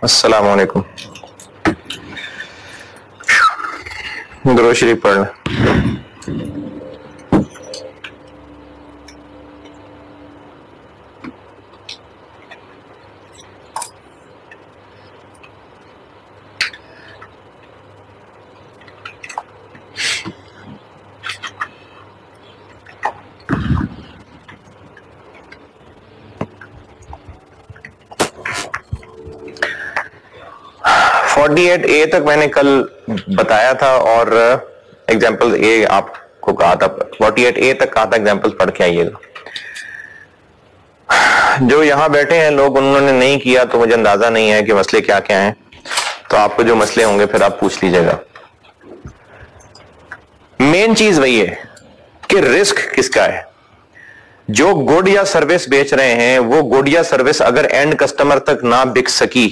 अस्सलाम वालेकुम। दुरूद शरीफ पढ़ लें। ए तक मैंने कल बताया था और एग्जाम्पल ए आपको कहा था, 48A तक कहा था एग्जाम्पल पढ़ के आइएगा। जो यहां बैठे हैं लोग, उन्होंने नहीं किया तो मुझे अंदाजा नहीं है कि मसले क्या क्या हैं, तो आपको जो मसले होंगे फिर आप पूछ लीजिएगा। मेन चीज वही है कि रिस्क किसका है। जो गुड या सर्विस बेच रहे हैं वो गुड या सर्विस अगर एंड कस्टमर तक ना बिक सकी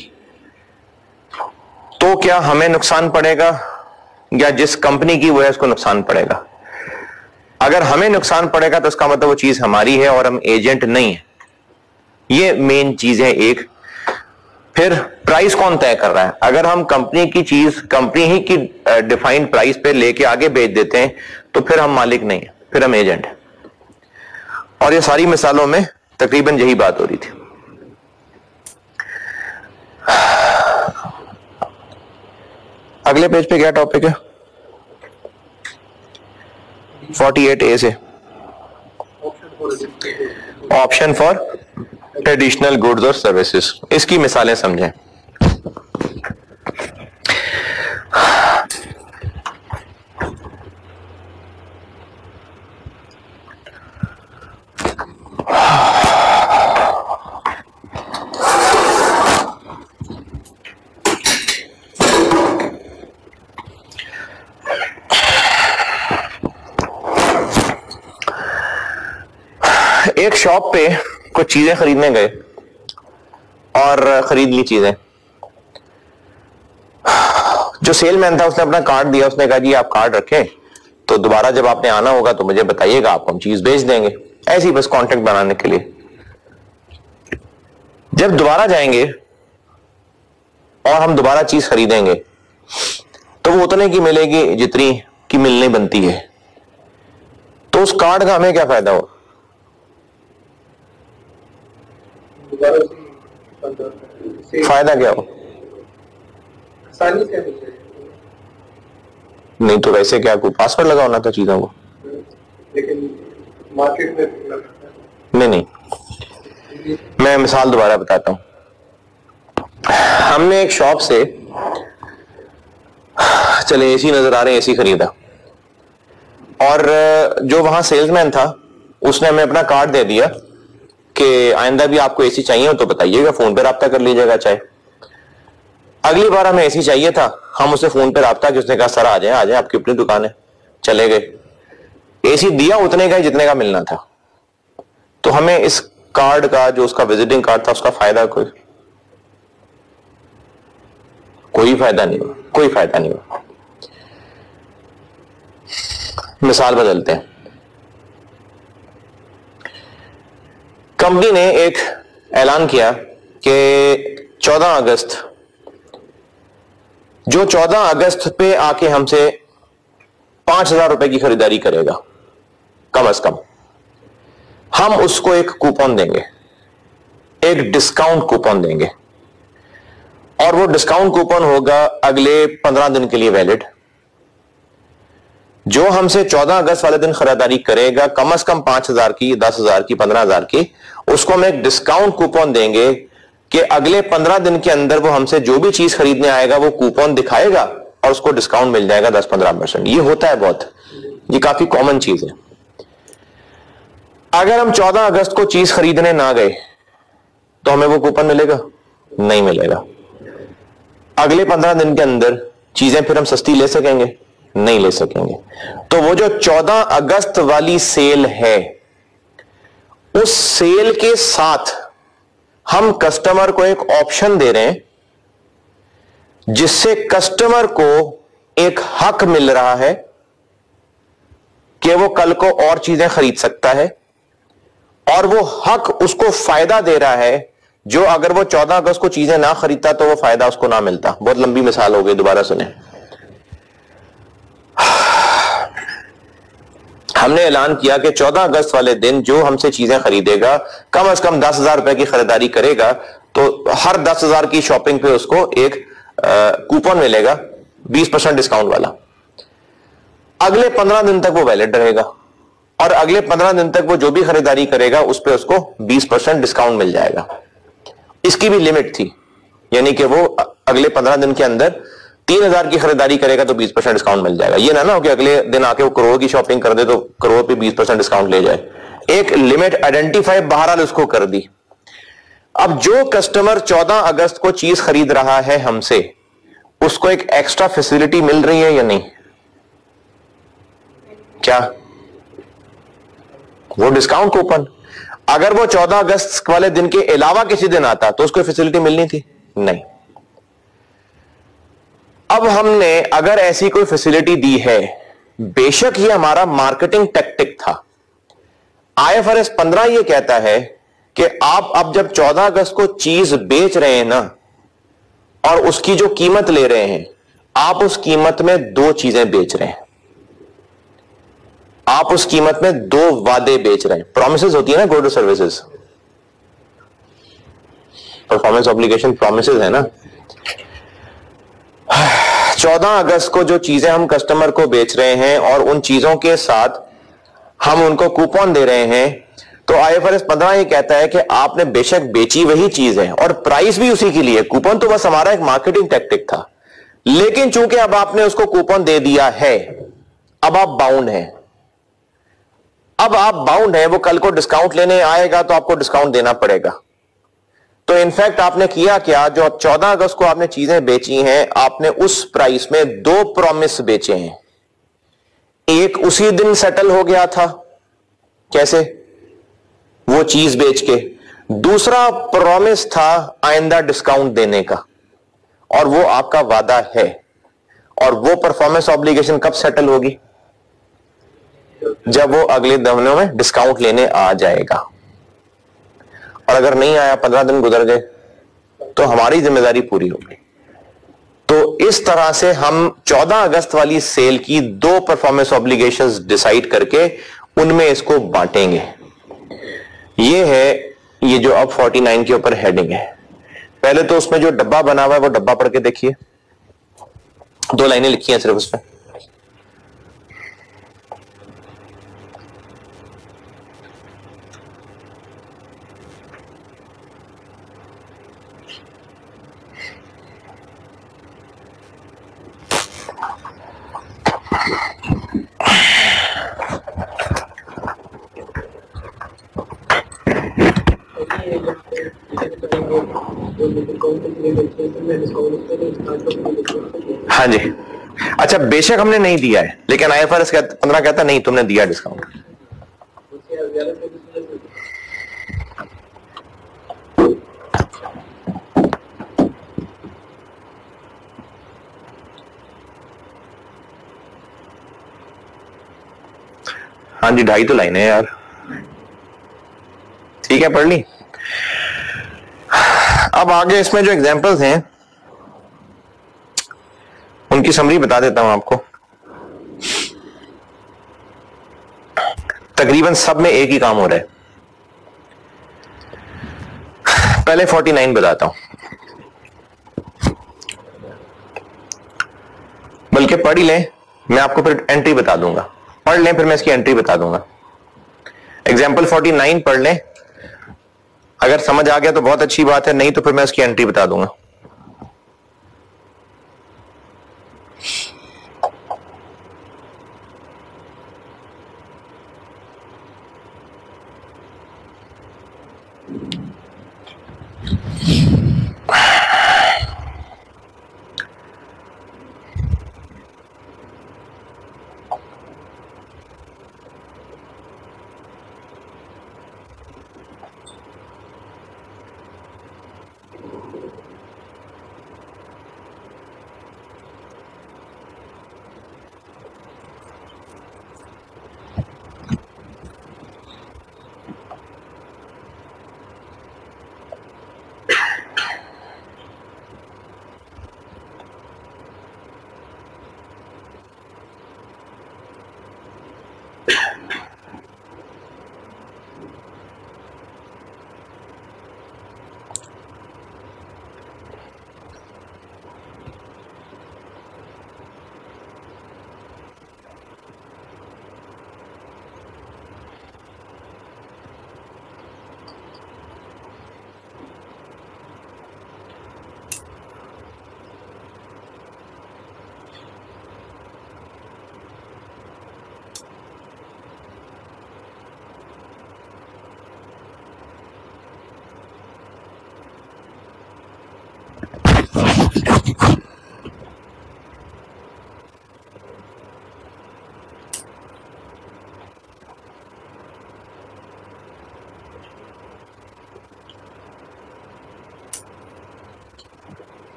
तो क्या हमें नुकसान पड़ेगा या जिस कंपनी की वो है उसको नुकसान पड़ेगा। अगर हमें नुकसान पड़ेगा तो इसका मतलब वो चीज हमारी है और हम एजेंट नहीं है। ये मेन चीज है एक। फिर प्राइस कौन तय कर रहा है। अगर हम कंपनी की चीज कंपनी ही की डिफाइंड प्राइस पे लेके आगे बेच देते हैं तो फिर हम मालिक नहीं है, फिर हम एजेंट है। और ये सारी मिसालों में तकरीबन यही बात हो रही थी। अगले पेज पे क्या टॉपिक है? 48A से ऑप्शन फॉर ट्रेडिशनल गुड्स और सर्विसेज, इसकी मिसालें समझें। एक शॉप पे कुछ चीजें खरीदने गए और खरीद ली चीजें। जो सेलमैन था उसने अपना कार्ड दिया, उसने कहा जी आप कार्ड रखें तो दोबारा जब आपने आना होगा तो मुझे बताइएगा, आपको हम चीज बेच देंगे। ऐसे ही बस कांटेक्ट बनाने के लिए। जब दोबारा जाएंगे और हम दोबारा चीज खरीदेंगे तो वो उतने की मिलेगी जितनी की मिलने बनती है। तो उस कार्ड का हमें क्या फायदा हो? फायदा क्या हो? नहीं तो वैसे क्या कोई पासवर्ड लगा होना था चीजों को? लेकिन मार्केट में नहीं, मैं मिसाल दोबारा बताता हूं। हमने एक शॉप से चले एसी नजर आ रहे हैं, एसी खरीदा और जो वहां सेल्समैन था उसने हमें अपना कार्ड दे दिया कि आइंदा भी आपको एसी चाहिए हो तो बताइएगा, फोन पे राब्ता कर लीजिएगा। चाहे अगली बार हमें एसी चाहिए था, हम उसे फोन पे राब्ता किया, उसने कहा सर आ जाए आपकी अपनी दुकान है। चले गए, एसी दिया उतने का जितने का मिलना था। तो हमें इस कार्ड का, जो उसका विजिटिंग कार्ड था, उसका फायदा कोई फायदा नहीं हुआ, कोई फायदा नहीं हुआ। मिसाल बदलते हैं। कंपनी ने एक ऐलान किया कि 14 अगस्त, जो 14 अगस्त पे आके हमसे 5,000 रुपए की खरीदारी करेगा कम से कम, हम उसको एक कूपन देंगे, एक डिस्काउंट कूपन देंगे। और वो डिस्काउंट कूपन होगा अगले 15 दिन के लिए वैलिड। जो हमसे 14 अगस्त वाले दिन खरीदारी करेगा कम से कम 5,000 की, 10,000 की, 15,000 की, उसको हम एक डिस्काउंट कूपन देंगे कि अगले 15 दिन के अंदर वो हमसे जो भी चीज खरीदने आएगा वो कूपन दिखाएगा और उसको डिस्काउंट मिल जाएगा 10-15%। ये होता है बहुत, ये काफी कॉमन चीज है। अगर हम 14 अगस्त को चीज खरीदने ना गए तो हमें वो कूपन मिलेगा? नहीं मिलेगा। अगले 15 दिन के अंदर चीजें फिर हम सस्ती ले सकेंगे? नहीं ले सकेंगे। तो वो जो 14 अगस्त वाली सेल है, उस सेल के साथ हम कस्टमर को एक ऑप्शन दे रहे हैं जिससे कस्टमर को एक हक मिल रहा है कि वो कल को और चीजें खरीद सकता है, और वो हक उसको फायदा दे रहा है जो अगर वो 14 अगस्त को चीजें ना खरीदता तो वो फायदा उसको ना मिलता। बहुत लंबी मिसाल हो गई, दोबारा सुने। हमने ऐलान किया कि 14 अगस्त वाले दिन जो हमसे चीजें खरीदेगा, कम से कम 10,000 रुपए की खरीदारी करेगा, तो हर 10,000 की शॉपिंग पे उसको एक कूपन मिलेगा 20% डिस्काउंट वाला। अगले 15 दिन तक वो वैलिड रहेगा और अगले 15 दिन तक वो जो भी खरीदारी करेगा उस पर उसको 20% डिस्काउंट मिल जाएगा। इसकी भी लिमिट थी, यानी कि वो अगले 15 दिन के अंदर 3,000 की खरीदारी करेगा तो 20% डिस्काउंट मिल जाएगा। ये ना हो कि अगले दिन आके वो करोड़ की शॉपिंग कर दे तो करोड़ पे 20% डिस्काउंट ले जाए। एक लिमिट आइडेंटिफाई बहरहाल उसको कर दी। अब जो कस्टमर 14 अगस्त को चीज खरीद रहा है हमसे, उसको एक एक्स्ट्रा फैसिलिटी मिल रही है या नहीं? क्या? वो डिस्काउंट कूपन। अगर वो 14 अगस्त वाले दिन के अलावा किसी दिन आता तो उसको फैसिलिटी मिलनी थी? नहीं। अब हमने अगर ऐसी कोई फैसिलिटी दी है, बेशक ये हमारा मार्केटिंग टैक्टिक था। IFRS 15 ये कहता है कि आप अब जब 14 अगस्त को चीज बेच रहे हैं ना, और उसकी जो कीमत ले रहे हैं, आप उस कीमत में दो चीजें बेच रहे हैं। आप उस कीमत में दो वादे बेच रहे हैं। प्रॉमिसेस होती है ना, good services, performance obligation promises है ना। 14 अगस्त को जो चीजें हम कस्टमर को बेच रहे हैं और उन चीजों के साथ हम उनको कूपन दे रहे हैं, तो IFRS 15 ये कहता है कि आपने बेशक बेची वही चीज है और प्राइस भी उसी के लिए। कूपन तो बस हमारा एक मार्केटिंग टैक्टिक था, लेकिन चूंकि अब आपने उसको कूपन दे दिया है, अब आप बाउंड हैं। अब आप बाउंड हैं, वो कल को डिस्काउंट लेने आएगा तो आपको डिस्काउंट देना पड़ेगा। तो इनफैक्ट आपने किया क्या, जो 14 अगस्त को आपने चीजें बेची हैं, आपने उस प्राइस में दो प्रॉमिस बेचे हैं। एक उसी दिन सेटल हो गया था, कैसे? वो चीज बेच के। दूसरा प्रॉमिस था आइंदा डिस्काउंट देने का, और वो आपका वादा है। और वो परफॉर्मेंस ऑब्लिगेशन कब सेटल होगी? जब वो अगले दिनों में डिस्काउंट लेने आ जाएगा। और अगर नहीं आया, 15 दिन गुजर गए, तो हमारी जिम्मेदारी पूरी हो गई। तो इस तरह से हम 14 अगस्त वाली सेल की दो परफॉर्मेंस ऑब्लिगेशंस डिसाइड करके उनमें इसको बांटेंगे। ये है, ये जो अब 49 के ऊपर हेडिंग है। पहले तो उसमें जो डब्बा बना हुआ है वो डब्बा पढ़ के देखिए, दो लाइनें लिखी हैं सिर्फ उसमें। हाँ जी। अच्छा, बेशक हमने नहीं दिया है, लेकिन IFRS 15 कहता नहीं तुमने दिया डिस्काउंट। हाँ जी, 2.5 तो लाइनें यार। ठीक है, पढ़ ली। अब आगे इसमें जो एग्जांपल्स हैं उनकी समरी बता देता हूं आपको। तकरीबन सब में एक ही काम हो रहा है। पहले 49 बताता हूं, बल्कि पढ़ ही लें, मैं आपको फिर एंट्री बता दूंगा। पढ़ लें, फिर मैं इसकी एंट्री बता दूंगा। एग्जाम्पल 49 पढ़ लें, अगर समझ आ गया तो बहुत अच्छी बात है, नहीं तो फिर मैं इसकी एंट्री बता दूंगा।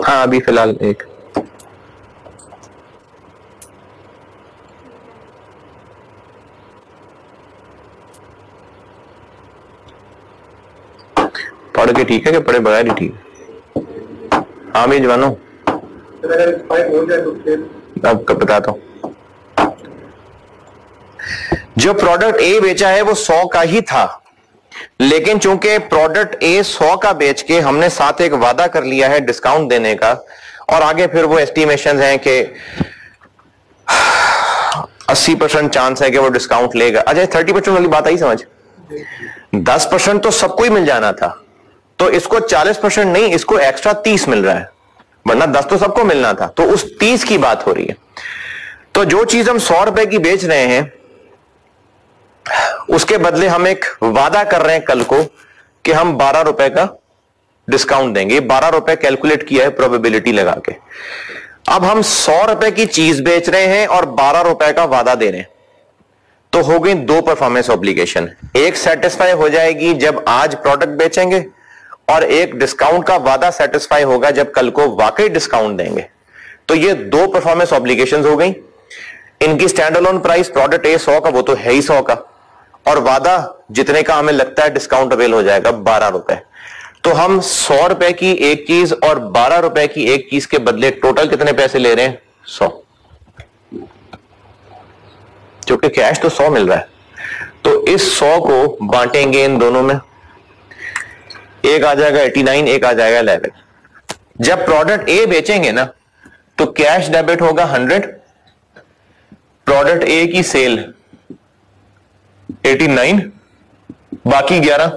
हाँ अभी फिलहाल एक। पढ़ के ठीक है कि पढ़े बगैर ही ठीक है? हाँ भी जवानो अब कब बताता हूं। जो प्रोडक्ट ए बेचा है वो 100 का ही था, लेकिन चूंकि प्रोडक्ट ए 100 का बेच के हमने साथ एक वादा कर लिया है डिस्काउंट देने का, और आगे फिर वो एस्टिमेशन हैं कि 80% चांस है कि वो डिस्काउंट लेगा। अच्छा 30% वाली बात आई समझ? 10% तो सबको ही मिल जाना था, तो इसको 40% नहीं, इसको एक्स्ट्रा 30 मिल रहा है, वरना 10 तो सबको मिलना था, तो उस 30 की बात हो रही है। तो जो चीज हम 100 रुपए की बेच रहे हैं उसके बदले हम एक वादा कर रहे हैं कल को कि हम 12 रुपए का डिस्काउंट देंगे। 12 रुपए कैलकुलेट किया है प्रोबेबिलिटी लगा के। अब हम 100 रुपए की चीज बेच रहे हैं और 12 रुपए का वादा दे रहे हैं, तो हो गई दो परफॉर्मेंस ऑब्लिगेशन। एक सेटिस्फाई हो जाएगी जब आज प्रोडक्ट बेचेंगे, और एक डिस्काउंट का वादा सेटिस्फाई होगा जब कल को वाकई डिस्काउंट देंगे। तो ये दो परफॉर्मेंस ऑब्लिगेशंस हो गई। इनकी stand alone price product A 100 का, वो तो है ही 100 का, और वादा जितने का हमें लगता है डिस्काउंट अवेल हो जाएगा 12 रुपए। तो हम 100 रुपए की एक चीज और 12 रुपए की एक चीज के बदले टोटल कितने पैसे ले रहे हैं? 100, क्योंकि कैश तो 100 मिल रहा है। तो इस 100 को बांटेंगे इन दोनों में, एक आ जाएगा 89, एक आ जाएगा 11। जब प्रोडक्ट ए बेचेंगे ना तो कैश डेबिट होगा 100, प्रोडक्ट ए की सेल 89, बाकी 11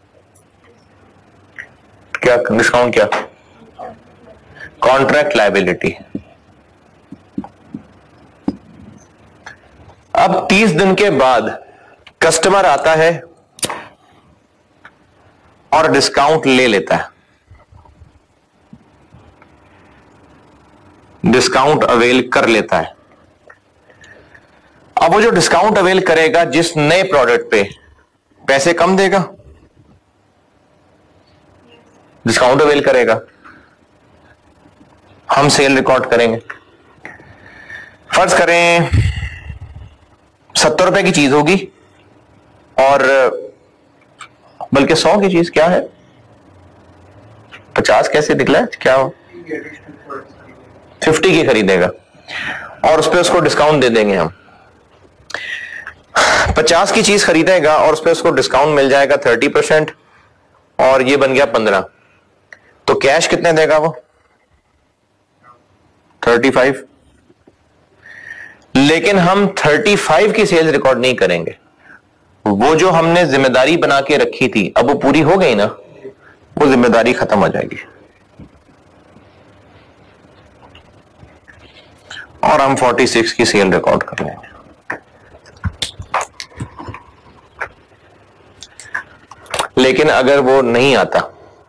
क्या डिस्काउंट, क्या कॉन्ट्रैक्ट लायबिलिटी। अब 30 दिन के बाद कस्टमर आता है और डिस्काउंट ले लेता है, डिस्काउंट अवेल कर लेता है। अब वो जो डिस्काउंट अवेल करेगा जिस नए प्रोडक्ट पे पैसे कम देगा, डिस्काउंट अवेल करेगा, हम सेल रिकॉर्ड करेंगे। फर्ज करें 70 रुपए की चीज होगी, और बल्कि 100 की चीज क्या है, 50 कैसे निकला है, क्या हो 50 की खरीदेगा, और उस पर उसको डिस्काउंट दे देंगे हम। 50 की चीज खरीदेगा और उस पर उसको डिस्काउंट मिल जाएगा 30%, और ये बन गया 15। तो कैश कितने देगा वो? 35। लेकिन हम 35 की सेल्स रिकॉर्ड नहीं करेंगे। वो जो हमने जिम्मेदारी बना के रखी थी, अब वो पूरी हो गई ना, वो जिम्मेदारी खत्म हो जाएगी, और हम 46 की सेल रिकॉर्ड कर लेंगे। लेकिन अगर वो नहीं आता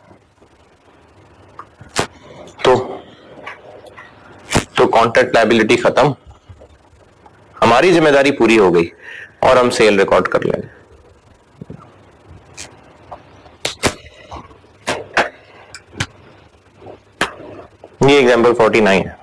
तो कॉन्ट्रैक्ट लायबिलिटी खत्म, हमारी जिम्मेदारी पूरी हो गई, और हम सेल रिकॉर्ड कर लेंगे। ये एग्जांपल 49 है।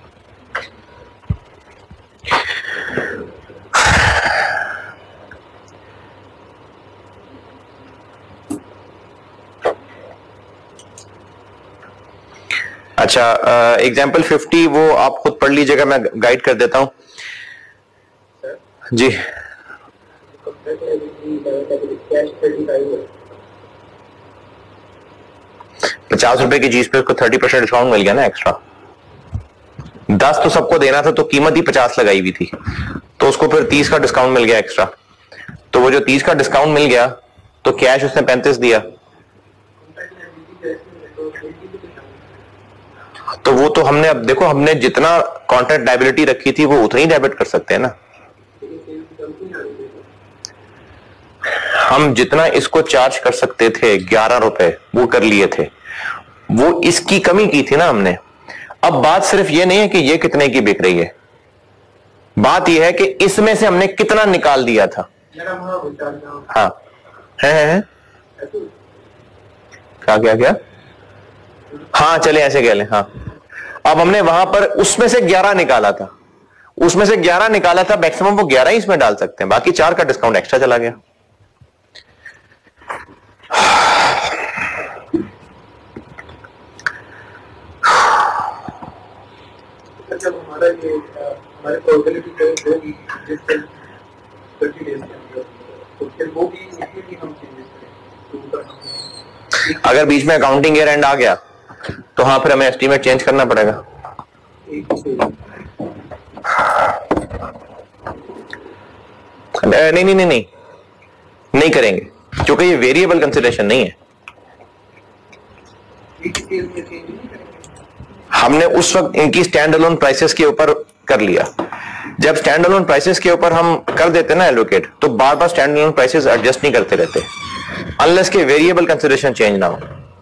अच्छा एग्जाम्पल 50 वो आप खुद पढ़ लीजिएगा, मैं गाइड कर देता हूं जी। 50 रुपए की चीज पे उसको 30% डिस्काउंट मिल गया ना एक्स्ट्रा। 10 तो सबको देना था, तो कीमत ही 50 लगाई हुई थी, तो उसको फिर 30 का डिस्काउंट मिल गया एक्स्ट्रा। तो वो जो 30 का डिस्काउंट मिल गया, तो कैश उसने 35 दिया, तो वो तो हमने, अब देखो हमने जितना कॉन्ट्रैक्ट लायबिलिटी रखी थी वो उतना ही डेबिट कर सकते हैं ना। हम जितना इसको चार्ज कर सकते थे 11 रुपए वो कर लिए थे, वो इसकी कमी की थी ना हमने। अब बात सिर्फ ये नहीं है कि ये कितने की बिक रही है, बात यह है कि इसमें से हमने कितना निकाल दिया था। हाँ है क्या क्या क्या हाँ चले ऐसे कह लें, हाँ। अब हमने वहां पर उसमें से 11 निकाला था, उसमें से 11 निकाला था, मैक्सिमम वो 11 ही इसमें डाल सकते हैं, बाकी 4 का डिस्काउंट एक्स्ट्रा चला गया। जब हमारा ये हमारे प्रोबेबिलिटी करें होगी जिस 30 डेज के अंदर, तो फिर वो भी इसमें भी हम चेंजेस करें। अगर बीच में अकाउंटिंग ईयर एंड आ गया तो हाँ फिर हमें एस्टीमेट चेंज करना पड़ेगा। नहीं नहीं नहीं नहीं नहीं करेंगे, क्योंकि ये वेरिएबल कंसिडरेशन नहीं है। हमने उस वक्त इनकी स्टैंड अलोन प्राइसेस के ऊपर कर लिया। जब स्टैंड अलोन प्राइसेस के ऊपर हम कर देते ना एलोकेट, तो बार बार स्टैंड अलोन प्राइसेस एडजस्ट नहीं करते रहते अनलेस के वेरिएबल कंसिडरेशन चेंज ना हो।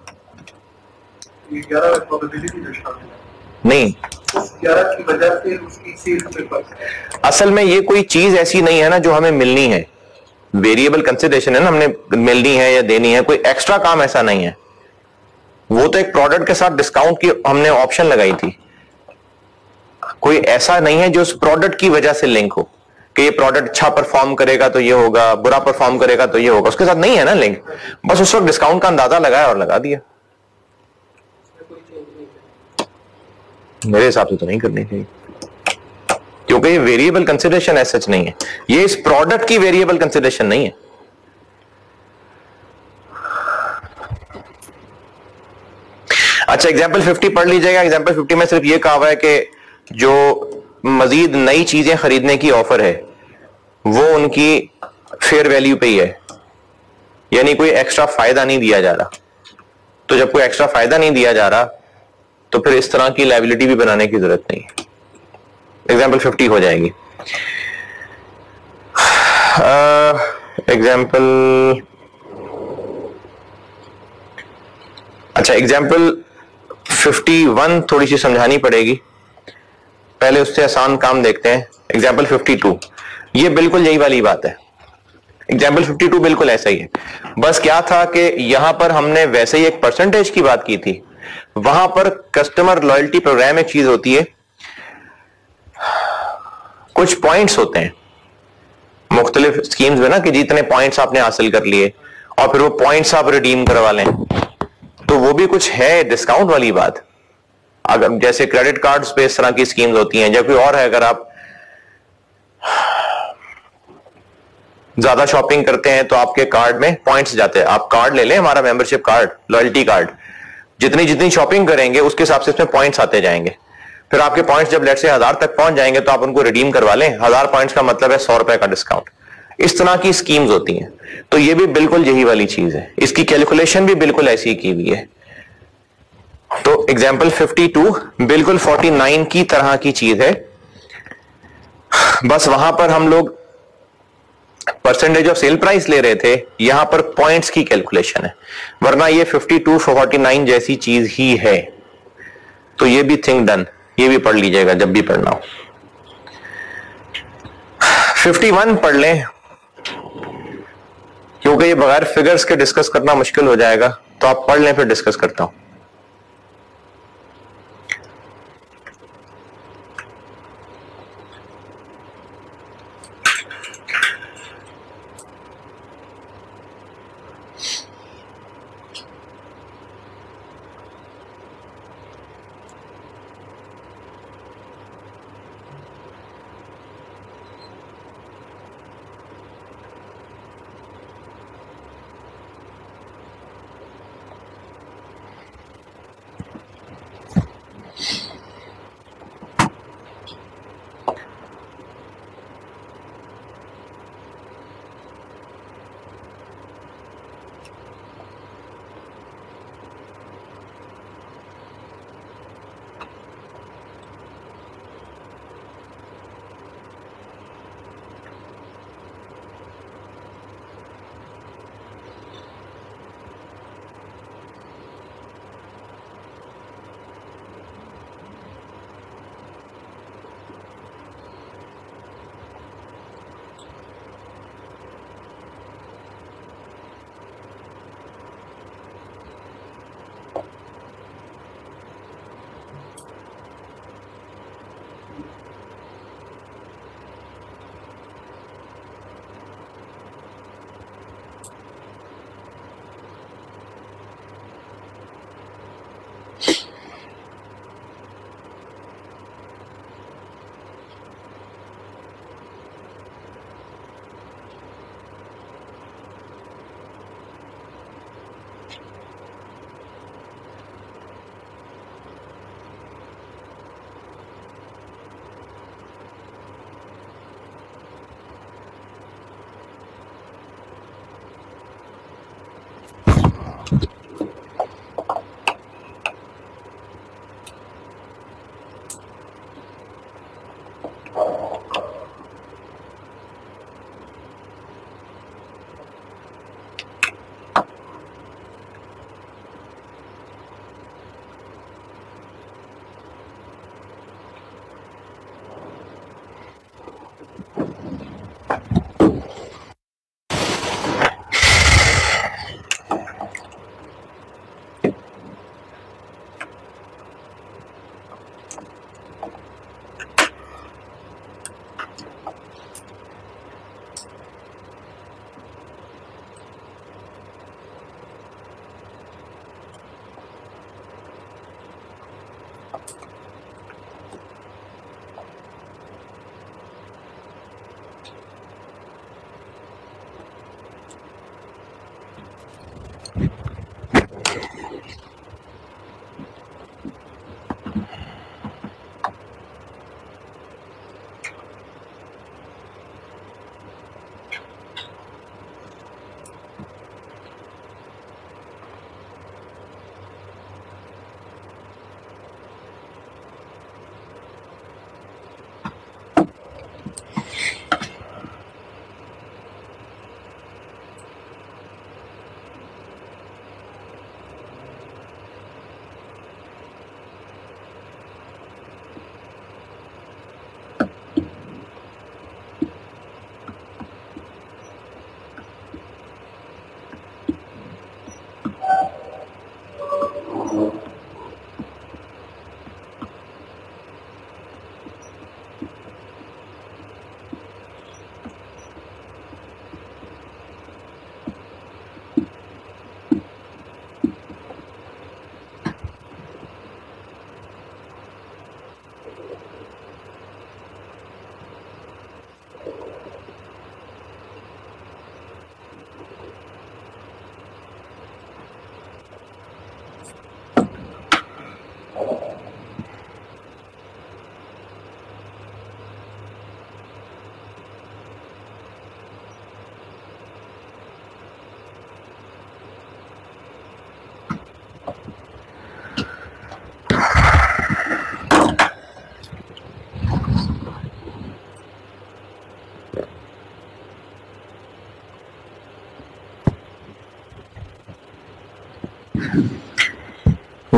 नहीं, 11 की वजह से उसकी सेल्स में फर्क है। असल में ये कोई चीज ऐसी नहीं है ना जो हमें मिलनी है, वेरिएबल कंसिडरेशन है ना, हमने मिलनी है या देनी है, कोई एक्स्ट्रा काम ऐसा नहीं है। वो तो एक प्रोडक्ट के साथ डिस्काउंट की हमने ऑप्शन लगाई थी, कोई ऐसा नहीं है जो उस प्रोडक्ट की वजह से लिंक हो कि ये प्रोडक्ट अच्छा परफॉर्म करेगा तो ये होगा, बुरा परफॉर्म करेगा तो ये होगा, उसके साथ नहीं है ना लिंक। बस उस वक्त डिस्काउंट का अंदाजा लगाया और लगा दिया। मेरे हिसाब से तो नहीं करनी चाहिए, क्योंकि ये वेरिएबल कंसिडरेशन ऐसा सच नहीं है, ये इस प्रोडक्ट की वेरिएबल कंसिडरेशन नहीं है। अच्छा, एग्जाम्पल 50 पढ़ लीजिएगा। एग्जाम्पल 50 में सिर्फ ये कहा हुआ है कि जो मजीद नई चीजें खरीदने की ऑफर है वो उनकी फेयर वैल्यू पे ही है, यानी कोई एक्स्ट्रा फायदा नहीं दिया जा रहा। तो जब कोई एक्स्ट्रा फायदा नहीं दिया जा रहा तो फिर इस तरह की लायबिलिटी भी बनाने की जरूरत नहीं है। एग्जाम्पल 50 हो जाएगी। एग्जाम्पल अच्छा, एग्जाम्पल 51 थोड़ी सी समझानी पड़ेगी, पहले उससे आसान काम देखते हैं। एग्जाम्पल 52, ये बिल्कुल यही वाली बात है। एग्जाम्पल 52 बिल्कुल ऐसा ही है, बस क्या था कि यहां पर हमने वैसे ही एक परसेंटेज की बात की थी, वहां पर कस्टमर लॉयल्टी प्रोग्राम एक चीज होती है, कुछ पॉइंट्स होते हैं मुख्तलिफ स्कीम्स में ना, कि जितने पॉइंट्स आपने हासिल कर लिए और फिर वो पॉइंट्स आप रिडीम करवा लें, तो वो भी कुछ है डिस्काउंट वाली बात। अगर जैसे क्रेडिट कार्ड्स पे इस तरह की स्कीम्स होती हैं, या कोई और है, अगर आप ज्यादा शॉपिंग करते हैं तो आपके कार्ड में पॉइंट्स जाते हैं। आप कार्ड ले लें, हमारा मेंबरशिप कार्ड, लॉयल्टी कार्ड, जितनी जितनी शॉपिंग करेंगे उसके हिसाब से इसमें पॉइंट्स आते जाएंगे। फिर आपके पॉइंट्स जब लेट से 1000 तक पहुंच जाएंगे तो आप उनको रिडीम करवा लें। 1000 पॉइंट्स का मतलब है 100 रुपए का डिस्काउंट। इस तरह की स्कीम्स होती हैं। तो ये भी बिल्कुल यही वाली चीज है, इसकी कैलकुलेशन भी बिल्कुल ऐसी की हुई है। तो एग्जाम्पल 52 बिल्कुल 49 की तरह की चीज है, बस वहां पर हम लोग परसेंटेज ऑफ सेल प्राइस ले रहे थे, यहां पर पॉइंट्स की कैलकुलेशन है, वरना ये 52 49 जैसी चीज ही है। तो ये भी थिंग डन, ये भी पढ़ लीजिएगा जब भी पढ़ना हो। 51 पढ़ लें, क्योंकि ये बगैर फिगर्स के डिस्कस करना मुश्किल हो जाएगा, तो आप पढ़ लें फिर डिस्कस करता हूं।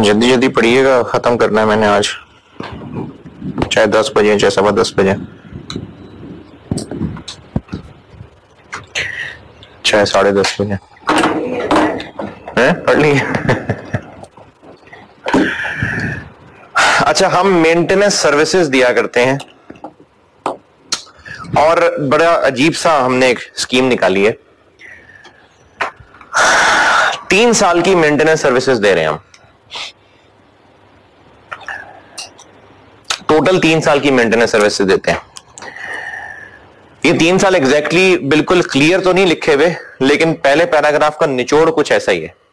जल्दी जल्दी पढ़िएगा, खत्म करना है मैंने आज, चाहे 10 बजे चाहे 10:15 बजे, चाहे 10:30 बजे। पढ़ ली? अच्छा, हम मेंटेनेंस सर्विसेज दिया करते हैं और बड़ा अजीब सा हमने एक स्कीम निकाली है। 3 साल की मेंटेनेंस सर्विसेज दे रहे हैं हम, टोटल 3 साल की मेंटेनेंस सर्विसेज देते हैं। ये 3 साल एग्जैक्टली बिल्कुल क्लियर तो नहीं लिखे हुए, लेकिन पहले पैराग्राफ का निचोड़ कुछ ऐसा ही है।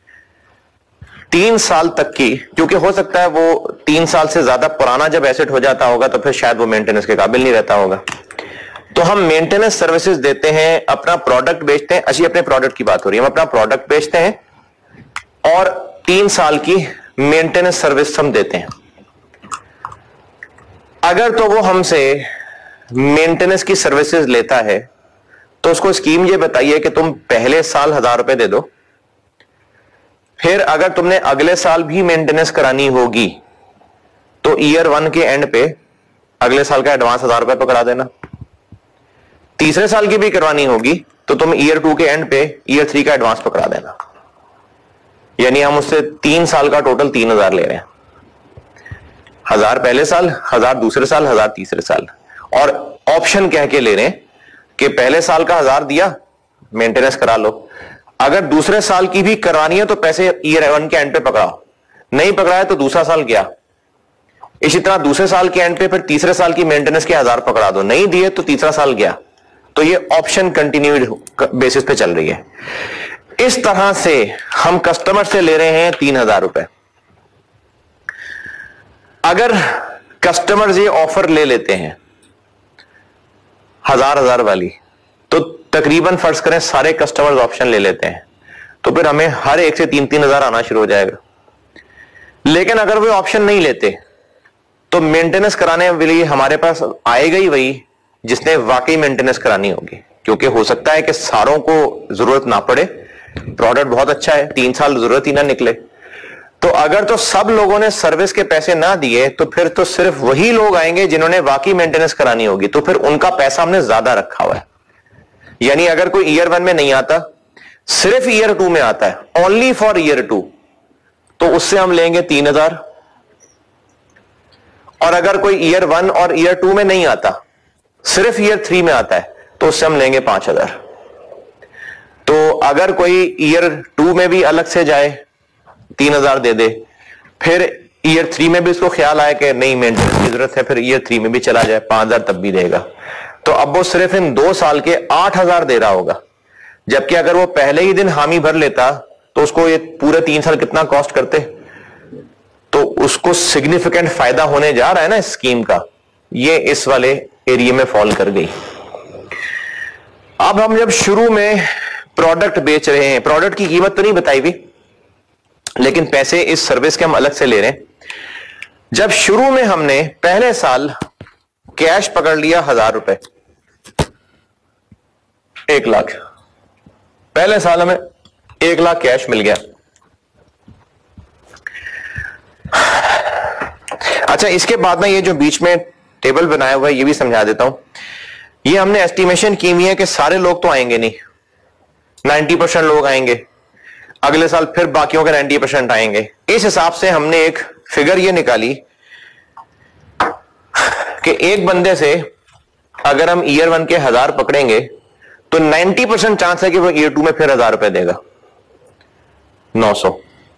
3 साल तक की, क्योंकि हो सकता है वो 3 साल से ज्यादा पुराना जब एसेट हो जाता होगा तो फिर शायद वो मेंटेनेंस के काबिल नहीं रहता होगा, तो हम मेंटेनेंस सर्विसेज देते हैं, अपना प्रोडक्ट बेचते हैं। अच्छी, अपने प्रोडक्ट की बात हो रही है, हम अपना प्रोडक्ट बेचते हैं और 3 साल की मेंटेनेंस सर्विस हम देते हैं। अगर तो वो हमसे मेंटेनेंस की सर्विसेज लेता है तो उसको स्कीम ये बताइए कि तुम पहले साल 1000 रुपए दे दो, फिर अगर तुमने अगले साल भी मेंटेनेंस करानी होगी तो ईयर 1 के एंड पे अगले साल का एडवांस 1000 रुपए पकड़ा देना। तीसरे साल की भी करवानी होगी तो तुम ईयर 2 के एंड पे ईयर 3 का एडवांस पकड़ा देना। यानी हम उससे 3 साल का टोटल 3000 ले रहे हैं, 1000 पहले साल, 1000 दूसरे साल, 1000 तीसरे साल। और ऑप्शन कह के ले रहे हैं कि पहले साल का 1000 दिया, मेंटेनेंस करा लो, अगर दूसरे साल की भी करवानी है तो पैसे ईयर 1 के एंड पे पकड़ाओ, नहीं पकड़ाया तो दूसरा साल गया। इसी तरह दूसरे साल के एंड पे फिर तीसरे साल की मेंटेनेंस के 1000 पकड़ा दो, नहीं दिए तो तीसरा साल गया। तो ये ऑप्शन कंटिन्यूड बेसिस पे चल रही है। इस तरह से हम कस्टमर से ले रहे हैं 3000 रुपए। अगर कस्टमर ये ऑफर ले लेते हैं 1000 वाली, तो तकरीबन फर्ज करें सारे कस्टमर्स ऑप्शन ले लेते हैं, तो फिर हमें हर एक से 3-3 हजार आना शुरू हो जाएगा। लेकिन अगर वो ऑप्शन नहीं लेते तो मेंटेनेंस कराने के लिए हमारे पास आएगा ही वही जिसने वाकई मेंटेनेंस करानी होगी, क्योंकि हो सकता है कि सारों को जरूरत ना पड़े, प्रोडक्ट बहुत अच्छा है, 3 साल जरूरत ही ना निकले। तो अगर तो सब लोगों ने सर्विस के पैसे ना दिए तो फिर तो सिर्फ वही लोग आएंगे जिन्होंने वाकई मेंटेनेंस करानी होगी, तो फिर उनका पैसा हमने ज्यादा रखा हुआ है। यानी अगर कोई ईयर 1 में नहीं आता, सिर्फ ईयर 2 में आता है, ओनली फॉर ईयर 2, तो उससे हम लेंगे 3000। और अगर कोई ईयर 1 और ईयर 2 में नहीं आता, सिर्फ ईयर 3 में आता है, तो उससे हम लेंगे 5000। तो अगर कोई ईयर 2 में भी अलग से जाए 3000 दे दे, फिर ईयर 3 में भी उसको ख्याल आए कि नहीं मेंटेनेंस की जरूरत है, फिर ईयर 3 में भी चला जाए 5000 तब भी देगा। तो अब वो सिर्फ इन 2 साल के 8000 दे रहा होगा। जबकि अगर वो पहले ही दिन हामी भर लेता तो उसको ये पूरे 3 साल कितना कॉस्ट करते, तो उसको सिग्निफिकेंट फायदा होने जा रहा है ना इस स्कीम का। ये इस वाले एरिया में फॉल कर गई। अब हम जब शुरू में प्रोडक्ट बेच रहे हैं, प्रोडक्ट की कीमत तो नहीं बताई हुई, लेकिन पैसे इस सर्विस के हम अलग से ले रहे हैं। जब शुरू में हमने पहले साल कैश पकड़ लिया 1000 रुपए, 1 लाख, पहले साल हमें 1 लाख कैश मिल गया। अच्छा, इसके बाद में ये जो बीच में टेबल बनाया हुआ है ये भी समझा देता हूं। ये हमने एस्टिमेशन की हुई है कि सारे लोग तो आएंगे नहीं, 90% लोग आएंगे, अगले साल फिर बाकियों के 90% आएंगे। इस हिसाब से हमने एक फिगर ये निकाली कि एक बंदे से अगर हम ईयर 1 के 1000 पकड़ेंगे तो 90% चांस है कि वो ईयर 2 में फिर 1000 रुपए देगा, 900।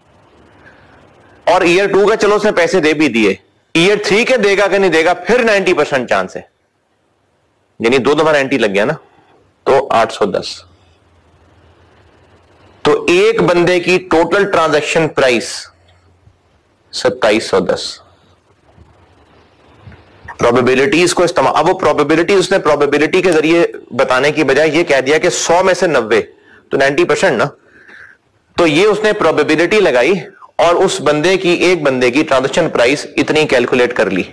और ईयर 2 का चलो उसने पैसे दे भी दिए, ईयर 3 के देगा कि नहीं देगा फिर 90% चांस है, यानी 2 दफा 90 लग गया ना, तो 810। तो एक बंदे की टोटल ट्रांजैक्शन प्राइस 2710। प्रोबेबिलिटीज को इस्तेमाल, अब वो प्रोबेबिलिटी उसने प्रोबेबिलिटी के जरिए बताने की बजाय ये कह दिया कि 100 में से 90, तो 90% ना, तो ये उसने प्रोबेबिलिटी लगाई और उस बंदे की, एक बंदे की ट्रांजैक्शन प्राइस इतनी कैलकुलेट कर ली।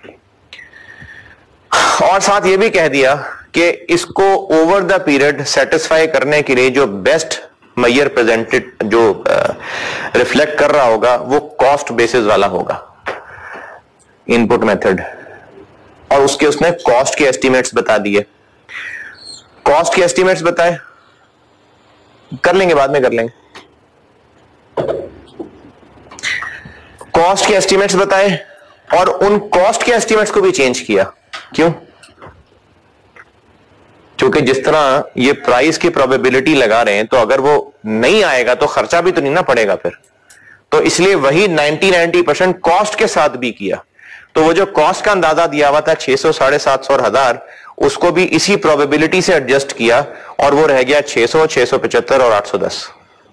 और साथ ये भी कह दिया कि इसको ओवर द पीरियड सेटिस्फाई करने के लिए जो बेस्ट मैयर प्रेजेंटेड, जो रिफ्लेक्ट कर रहा होगा वो कॉस्ट बेसिस वाला होगा, इनपुट मेथड, और उसके उसने कॉस्ट के एस्टिमेट्स बता दिए। कॉस्ट के एस्टिमेट्स बताए, कर लेंगे बाद में कर लेंगे। कॉस्ट के एस्टिमेट्स बताए और उन कॉस्ट के एस्टिमेट्स को भी चेंज किया। क्यों? क्योंकि जिस तरह ये प्राइस की प्रोबेबिलिटी लगा रहे हैं, तो अगर वो नहीं आएगा तो खर्चा भी तो नहीं ना पड़ेगा फिर, तो इसलिए वही 90% कॉस्ट के साथ भी किया। तो वो जो कॉस्ट का अंदाजा दिया हुआ था 600, 750 और 1000, उसको भी इसी प्रोबेबिलिटी से एडजस्ट किया और वो रह गया 600, 675 और 810।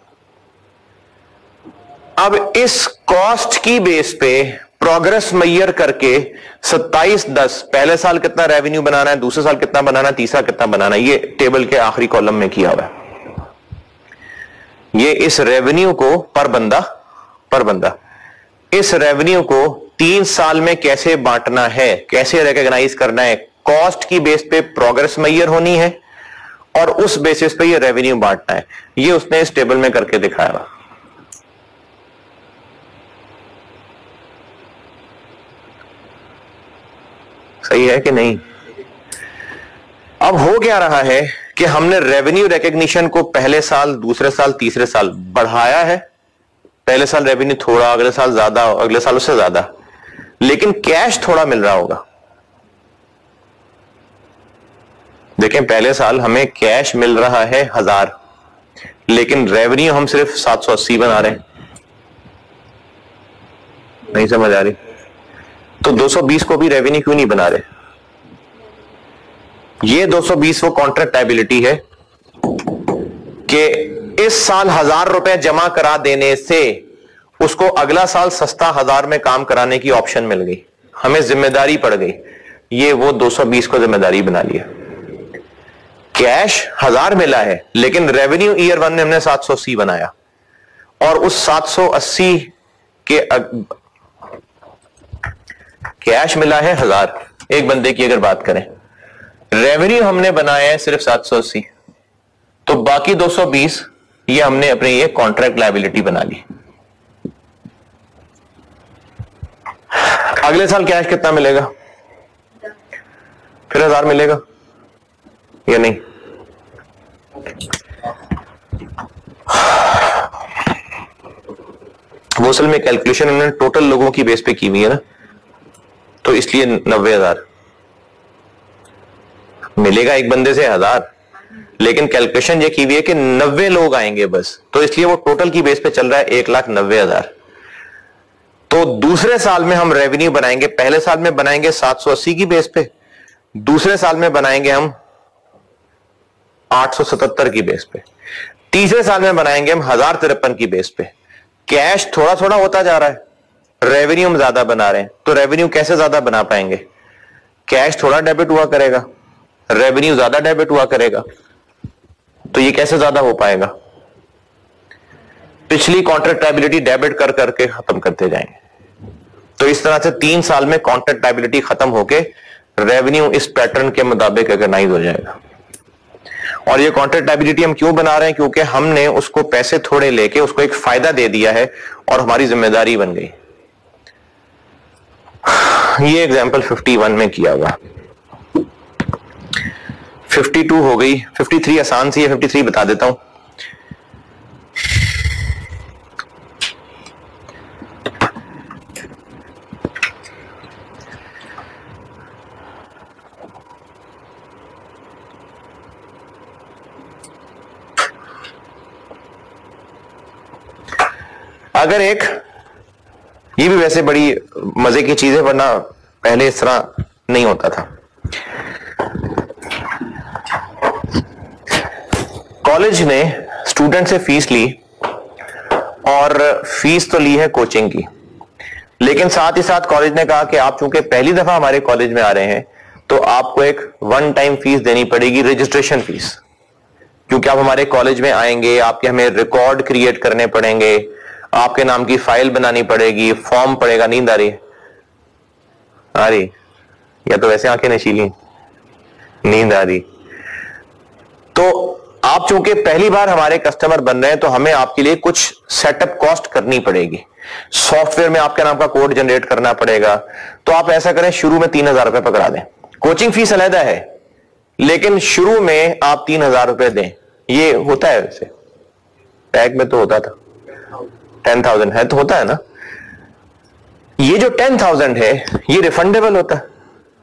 अब इस कॉस्ट की बेस पे प्रोग्रेस मेजर करके 27-10 पहले साल कितना रेवेन्यू बनाना है, दूसरे साल कितना बनाना है, तीसरा कितना बनाना है, ये टेबल के आखिरी कॉलम में किया हुआ है। ये इस रेवेन्यू को पर बंदा इस रेवेन्यू को 3 साल में कैसे बांटना है, कैसे रिकॉग्नाइज करना है, कॉस्ट की बेस पे प्रोग्रेस मेजर होनी है और उस बेसिस पे ये रेवेन्यू बांटना है। ये उसने इस टेबल में करके दिखाया। सही है कि नहीं? अब हो क्या रहा है कि हमने रेवेन्यू रिकॉग्निशन को पहले साल, दूसरे साल, तीसरे साल बढ़ाया है। पहले साल रेवेन्यू थोड़ा, अगले साल ज्यादा, अगले साल उससे ज्यादा, लेकिन कैश थोड़ा मिल रहा होगा। देखें, पहले साल हमें कैश मिल रहा है 1000, लेकिन रेवेन्यू हम सिर्फ 780 बना रहे हैं। नहीं समझ आ रही? तो 220 को भी रेवेन्यू क्यों नहीं बना रहे? ये 220 वो कॉन्ट्रैक्ट लायबिलिटी है कि इस साल 1000 रुपए जमा करा देने से उसको अगला साल सस्ता 1000 में काम कराने की ऑप्शन मिल गई, हमें जिम्मेदारी पड़ गई। ये वो 220 को जिम्मेदारी बना लिया। कैश 1000 मिला है, लेकिन रेवेन्यू ईयर 1 में हमने 780 बनाया और उस 780 के कैश मिला है 1000। एक बंदे की अगर बात करें, रेवेन्यू हमने बनाया है सिर्फ 780, तो बाकी 220 ये हमने अपने ये कॉन्ट्रैक्ट लायबिलिटी बना ली। अगले साल कैश कितना मिलेगा? फिर 1000 मिलेगा या नहीं? वो असल में कैलकुलेशन उन्होंने टोटल लोगों की बेस पे की हुई है ना, तो इसलिए 90,000 मिलेगा एक बंदे से 1000, लेकिन कैलकुलेशन ये की हुई है कि 90 लोग आएंगे बस, तो इसलिए वो टोटल की बेस पे चल रहा है 1,90,000। तो दूसरे साल में हम रेवेन्यू बनाएंगे, पहले साल में बनाएंगे 780 की बेस पे, दूसरे साल में बनाएंगे हम 877 की बेस पे, तीसरे साल में बनाएंगे हम 1053 की बेस पे। कैश थोड़ा थोड़ा होता जा रहा है, रेवेन्यू हम ज्यादा बना रहे हैं, तो रेवेन्यू कैसे ज्यादा बना पाएंगे? कैश थोड़ा डेबिट हुआ करेगा, रेवेन्यू ज्यादा डेबिट हुआ करेगा, तो ये कैसे ज्यादा हो पाएगा? पिछली कॉन्ट्रैक्ट लायबिलिटी डेबिट कर करके खत्म करते जाएंगे। तो इस तरह से 3 साल में कॉन्ट्रैक्ट लायबिलिटी खत्म होके रेवेन्यू इस पैटर्न के मुताबिक ऑर्गेनाइज हो जाएगा। और ये कॉन्ट्रैक्ट लायबिलिटी हम क्यों बना रहे हैं? क्योंकि हमने उसको पैसे थोड़े लेके उसको एक फायदा दे दिया है और हमारी जिम्मेदारी बन गई। ये एग्जांपल 51 में किया हुआ। 52 हो गई, 53 आसान सी है, 53 बता देता हूं। अगर एक, ये भी वैसे बड़ी मजे की चीज है, वरना पहले इस तरह नहीं होता था। कॉलेज ने स्टूडेंट से फीस ली और फीस तो ली है कोचिंग की, लेकिन साथ ही साथ कॉलेज ने कहा कि आप चूंकि पहली दफा हमारे कॉलेज में आ रहे हैं तो आपको एक 1 टाइम फीस देनी पड़ेगी, रजिस्ट्रेशन फीस। क्योंकि आप हमारे कॉलेज में आएंगे, आपके हमें रिकॉर्ड क्रिएट करने पड़ेंगे, आपके नाम की फाइल बनानी पड़ेगी, फॉर्म पड़ेगा। नींद आ रही है? आ रही या तो वैसे आंखें नशीली, नींद आ रही। तो आप चूंकि पहली बार हमारे कस्टमर बन रहे हैं तो हमें आपके लिए कुछ सेटअप कॉस्ट करनी पड़ेगी। सॉफ्टवेयर में आपके नाम का कोड जनरेट करना पड़ेगा। तो आप ऐसा करें, शुरू में 3,000 रुपए पकड़ा दें। कोचिंग फीस अलग है, लेकिन शुरू में आप 3,000 रुपए दें। ये होता है वैसे, टैग में तो होता था 10,000 है, तो होता है ना। ये जो 10,000 है ये रिफंडेबल होता है।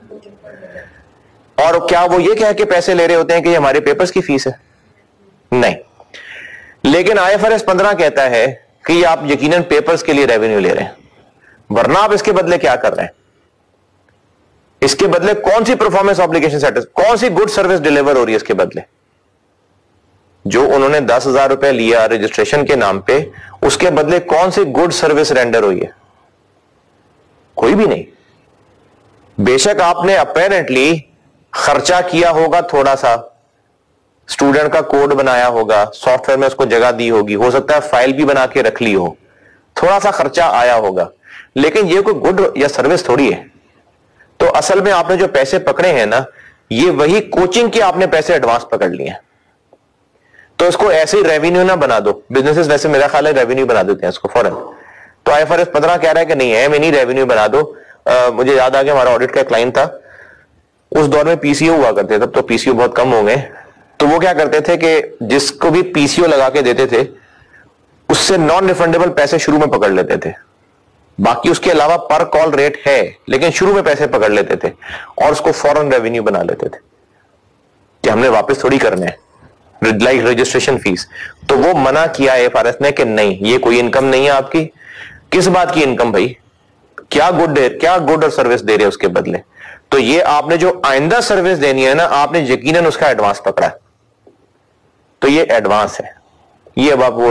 और क्या वो ये कह के पैसे ले रहे होते हैं कि ये हमारे पेपर्स की फीस है? नहीं। लेकिन IFRS 15 कहता है कि आप यकीनन पेपर्स के लिए रेवेन्यू ले रहे हैं, वरना आप इसके बदले क्या कर रहे हैं? इसके बदले कौन सी परफॉर्मेंस ऑब्लिगेशन सेटिस, कौन सी गुड सर्विस डिलीवर हो रही है इसके बदले? जो उन्होंने 10,000 रुपए लिया रजिस्ट्रेशन के नाम पे, उसके बदले कौन सी गुड सर्विस रेंडर हुई है? कोई भी नहीं। बेशक आपने अपेरेंटली खर्चा किया होगा थोड़ा सा, स्टूडेंट का कोड बनाया होगा, सॉफ्टवेयर में उसको जगह दी होगी, हो सकता है फाइल भी बना के रख ली हो, थोड़ा सा खर्चा आया होगा, लेकिन ये कोई गुड या सर्विस थोड़ी है। तो असल में आपने जो पैसे पकड़े हैं ना, ये वही कोचिंग के आपने पैसे एडवांस पकड़ लिए हैं। तो इसको ऐसे ही रेवेन्यू ना बना दो। बिजनेसेस वैसे मेरा ख्याल है रेवेन्यू बना देते हैं इसको फौरन। तो IFRS 15 कह रहा है कि नहीं है, नहीं रेवेन्यू बना दो। मुझे याद आ गया, हमारा ऑडिट का क्लाइंट था, उस दौर में PCO हुआ करते थे, तब तो PCO बहुत कम हो गए। तो वो क्या करते थे कि जिसको भी PCO लगा के देते थे उससे नॉन रिफंडेबल पैसे शुरू में पकड़ लेते थे। बाकी उसके अलावा पर कॉल रेट है, लेकिन शुरू में पैसे पकड़ लेते थे और उसको फौरन रेवेन्यू बना लेते थे कि हमने वापस थोड़ी करने हैं, लाइक रजिस्ट्रेशन फीस। तो वो मना किया IFRS ने कि नहीं, ये कोई इनकम नहीं है आपकी। किस बात की इनकम भाई? क्या गुड और सर्विस दे रहे हैं उसके बदले? तो ये आपने जो आइंदा सर्विस देनी है ना, आपने यकीनन उसका एडवांस पकड़ा है, तो ये एडवांस है। ये अब आप वो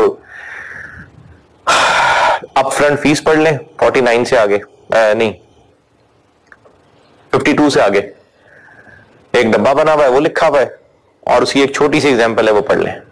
अपफ्रंट फीस पढ़ लें 49 से आगे, नहीं 52 से आगे एक डब्बा बना हुआ है, वो लिखा हुआ है, और उसकी एक छोटी सी एग्जांपल है, वो पढ़ लें।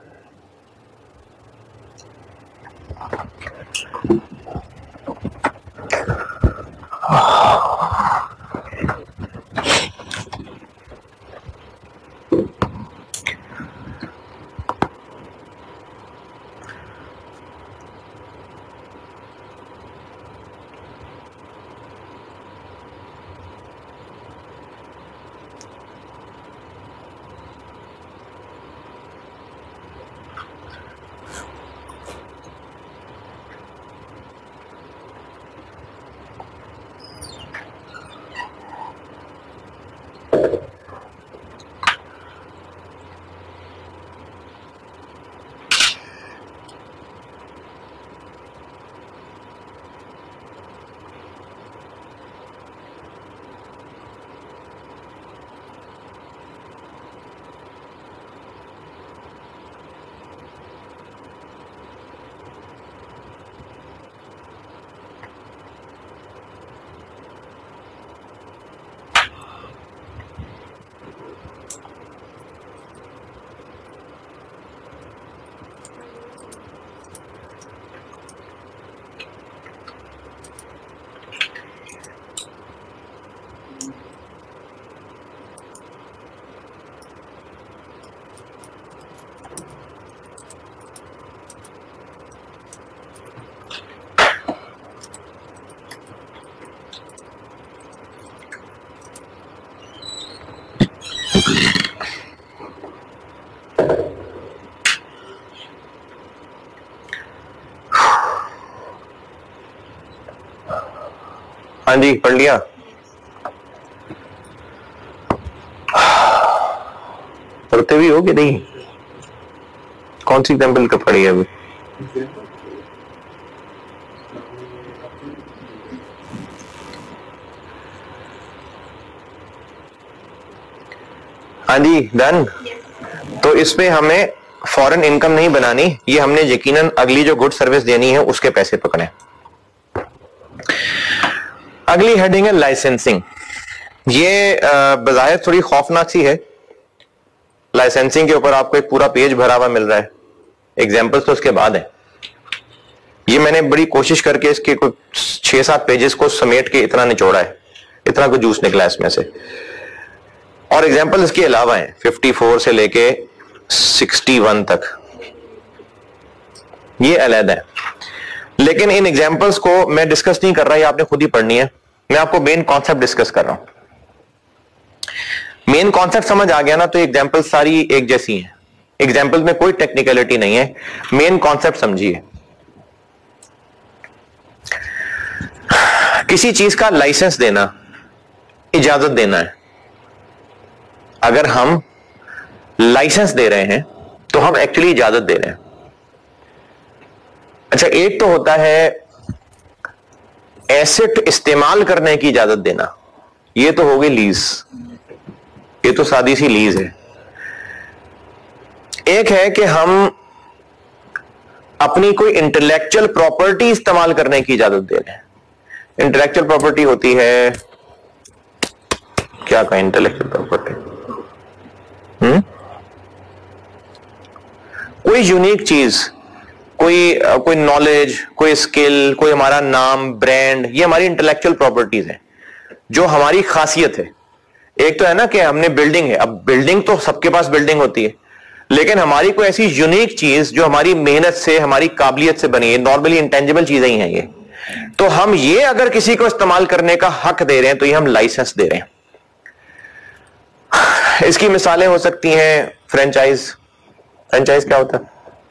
हाँ जी, पढ़ लिया। पढ़ते भी हो कि नहीं? कौन सी एग्जाम्पल का पढ़ी है अभी? हाँ जी, डन। तो इसमें हमें फॉरेन इनकम नहीं बनानी, ये हमने यकीनन अगली जो गुड सर्विस देनी है उसके पैसे पकड़े। अगली हेडिंग है लाइसेंसिंग। ये बजाहिर थोड़ी खौफनाक सी है। लाइसेंसिंग के ऊपर आपको एक पूरा पेज भरा हुआ मिल रहा है, एग्जाम्पल्स तो उसके बाद है। ये मैंने बड़ी कोशिश करके इसके कुछ 6-7 पेजेस को समेट के इतना निचोड़ा है, इतना कुछ जूस निकला इसमें से। और एग्जाम्पल इसके अलावा है 54 से लेके 61 तक, ये अलग है। लेकिन इन एग्जांपल्स को मैं डिस्कस नहीं कर रहा, ये आपने खुद ही पढ़नी है। मैं आपको मेन कॉन्सेप्ट डिस्कस कर रहा हूं। मेन कॉन्सेप्ट समझ आ गया ना, तो एग्जांपल सारी एक जैसी हैं, एग्जांपल में कोई टेक्निकलिटी नहीं है, मेन कॉन्सेप्ट समझिए। किसी चीज का लाइसेंस देना, इजाजत देना है। अगर हम लाइसेंस दे रहे हैं तो हम एक्चुअली इजाजत दे रहे हैं। अच्छा, एक तो होता है एसेट इस्तेमाल करने की इजाजत देना, ये तो हो गई लीज, ये तो सादी सी लीज है। एक है कि हम अपनी कोई इंटेलेक्चुअल प्रॉपर्टी इस्तेमाल करने की इजाजत दे रहे हैं। इंटेलेक्चुअल प्रॉपर्टी होती है, क्या कहें इंटेलेक्चुअल प्रॉपर्टी, कोई यूनिक चीज, कोई नॉलेज, कोई स्किल, कोई हमारा नाम, ब्रांड, ये हमारी इंटेलेक्चुअल प्रॉपर्टीज हैं जो हमारी खासियत है। एक तो है ना कि हमने बिल्डिंग है, अब बिल्डिंग तो सबके पास बिल्डिंग होती है, लेकिन हमारी कोई ऐसी यूनिक चीज जो हमारी मेहनत से, हमारी काबिलियत से बनी है, नॉर्मली इंटेंजिबल चीजें ही हैं ये, तो हम ये अगर किसी को इस्तेमाल करने का हक दे रहे हैं तो ये हम लाइसेंस दे रहे हैं। इसकी मिसालें हो सकती हैं फ्रेंचाइज। फ्रेंचाइज क्या होता है?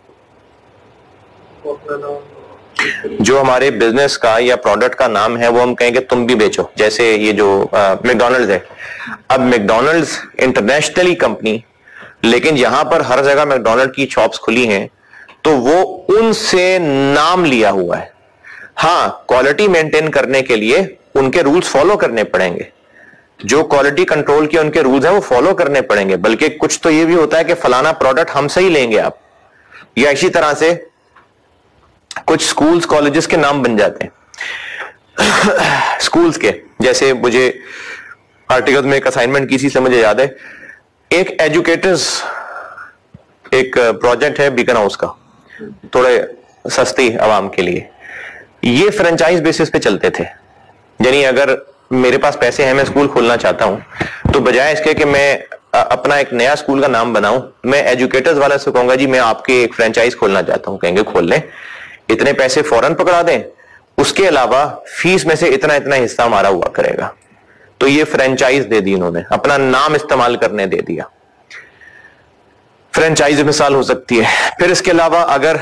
जो हमारे बिजनेस का या प्रोडक्ट का नाम है वो हम कहेंगे तुम भी बेचो। जैसे ये जो मैकडॉनल्ड्स है, अब मैकडॉनल्ड्स इंटरनेशनली कंपनी, लेकिन यहां पर हर जगह मैकडॉनल्ड की शॉप्स खुली हैं, तो वो उनसे नाम लिया हुआ है। हां, क्वालिटी मेंटेन करने के लिए उनके रूल्स फॉलो करने पड़ेंगे, जो क्वालिटी कंट्रोल के उनके रूल्स हैं वो फॉलो करने पड़ेंगे। बल्कि कुछ तो ये भी होता है कि फलाना प्रोडक्ट हमसे ही लेंगे आप, या इसी तरह से कुछ स्कूल्स कॉलेजेस के नाम बन जाते हैं स्कूल्स के। जैसे मुझे आर्टिकल में एक असाइनमेंट की थी, से मुझे याद है, एक एजुकेटर्स एक प्रोजेक्ट है बीकन हाउस का, थोड़े सस्ती आवाम के लिए। ये फ्रेंचाइज बेसिस पे चलते थे, यानी अगर मेरे पास पैसे हैं, मैं स्कूल खोलना चाहता हूं, तो बजाय इसके कि मैं अपना एक नया स्कूल का नाम बनाऊं, मैं एजुकेटर्स वाले से कहूंगा जी मैं आपके एक फ्रेंचाइज खोलना चाहता हूं। कहेंगे खोल लें, इतने पैसे फौरन पकड़ा दें, उसके अलावा फीस में से इतना इतना हिस्सा हमारा हुआ करेगा। तो ये फ्रेंचाइज दे दी उन्होंने, अपना नाम इस्तेमाल करने दे दिया। फ्रेंचाइज मिसाल हो सकती है। फिर इसके अलावा अगर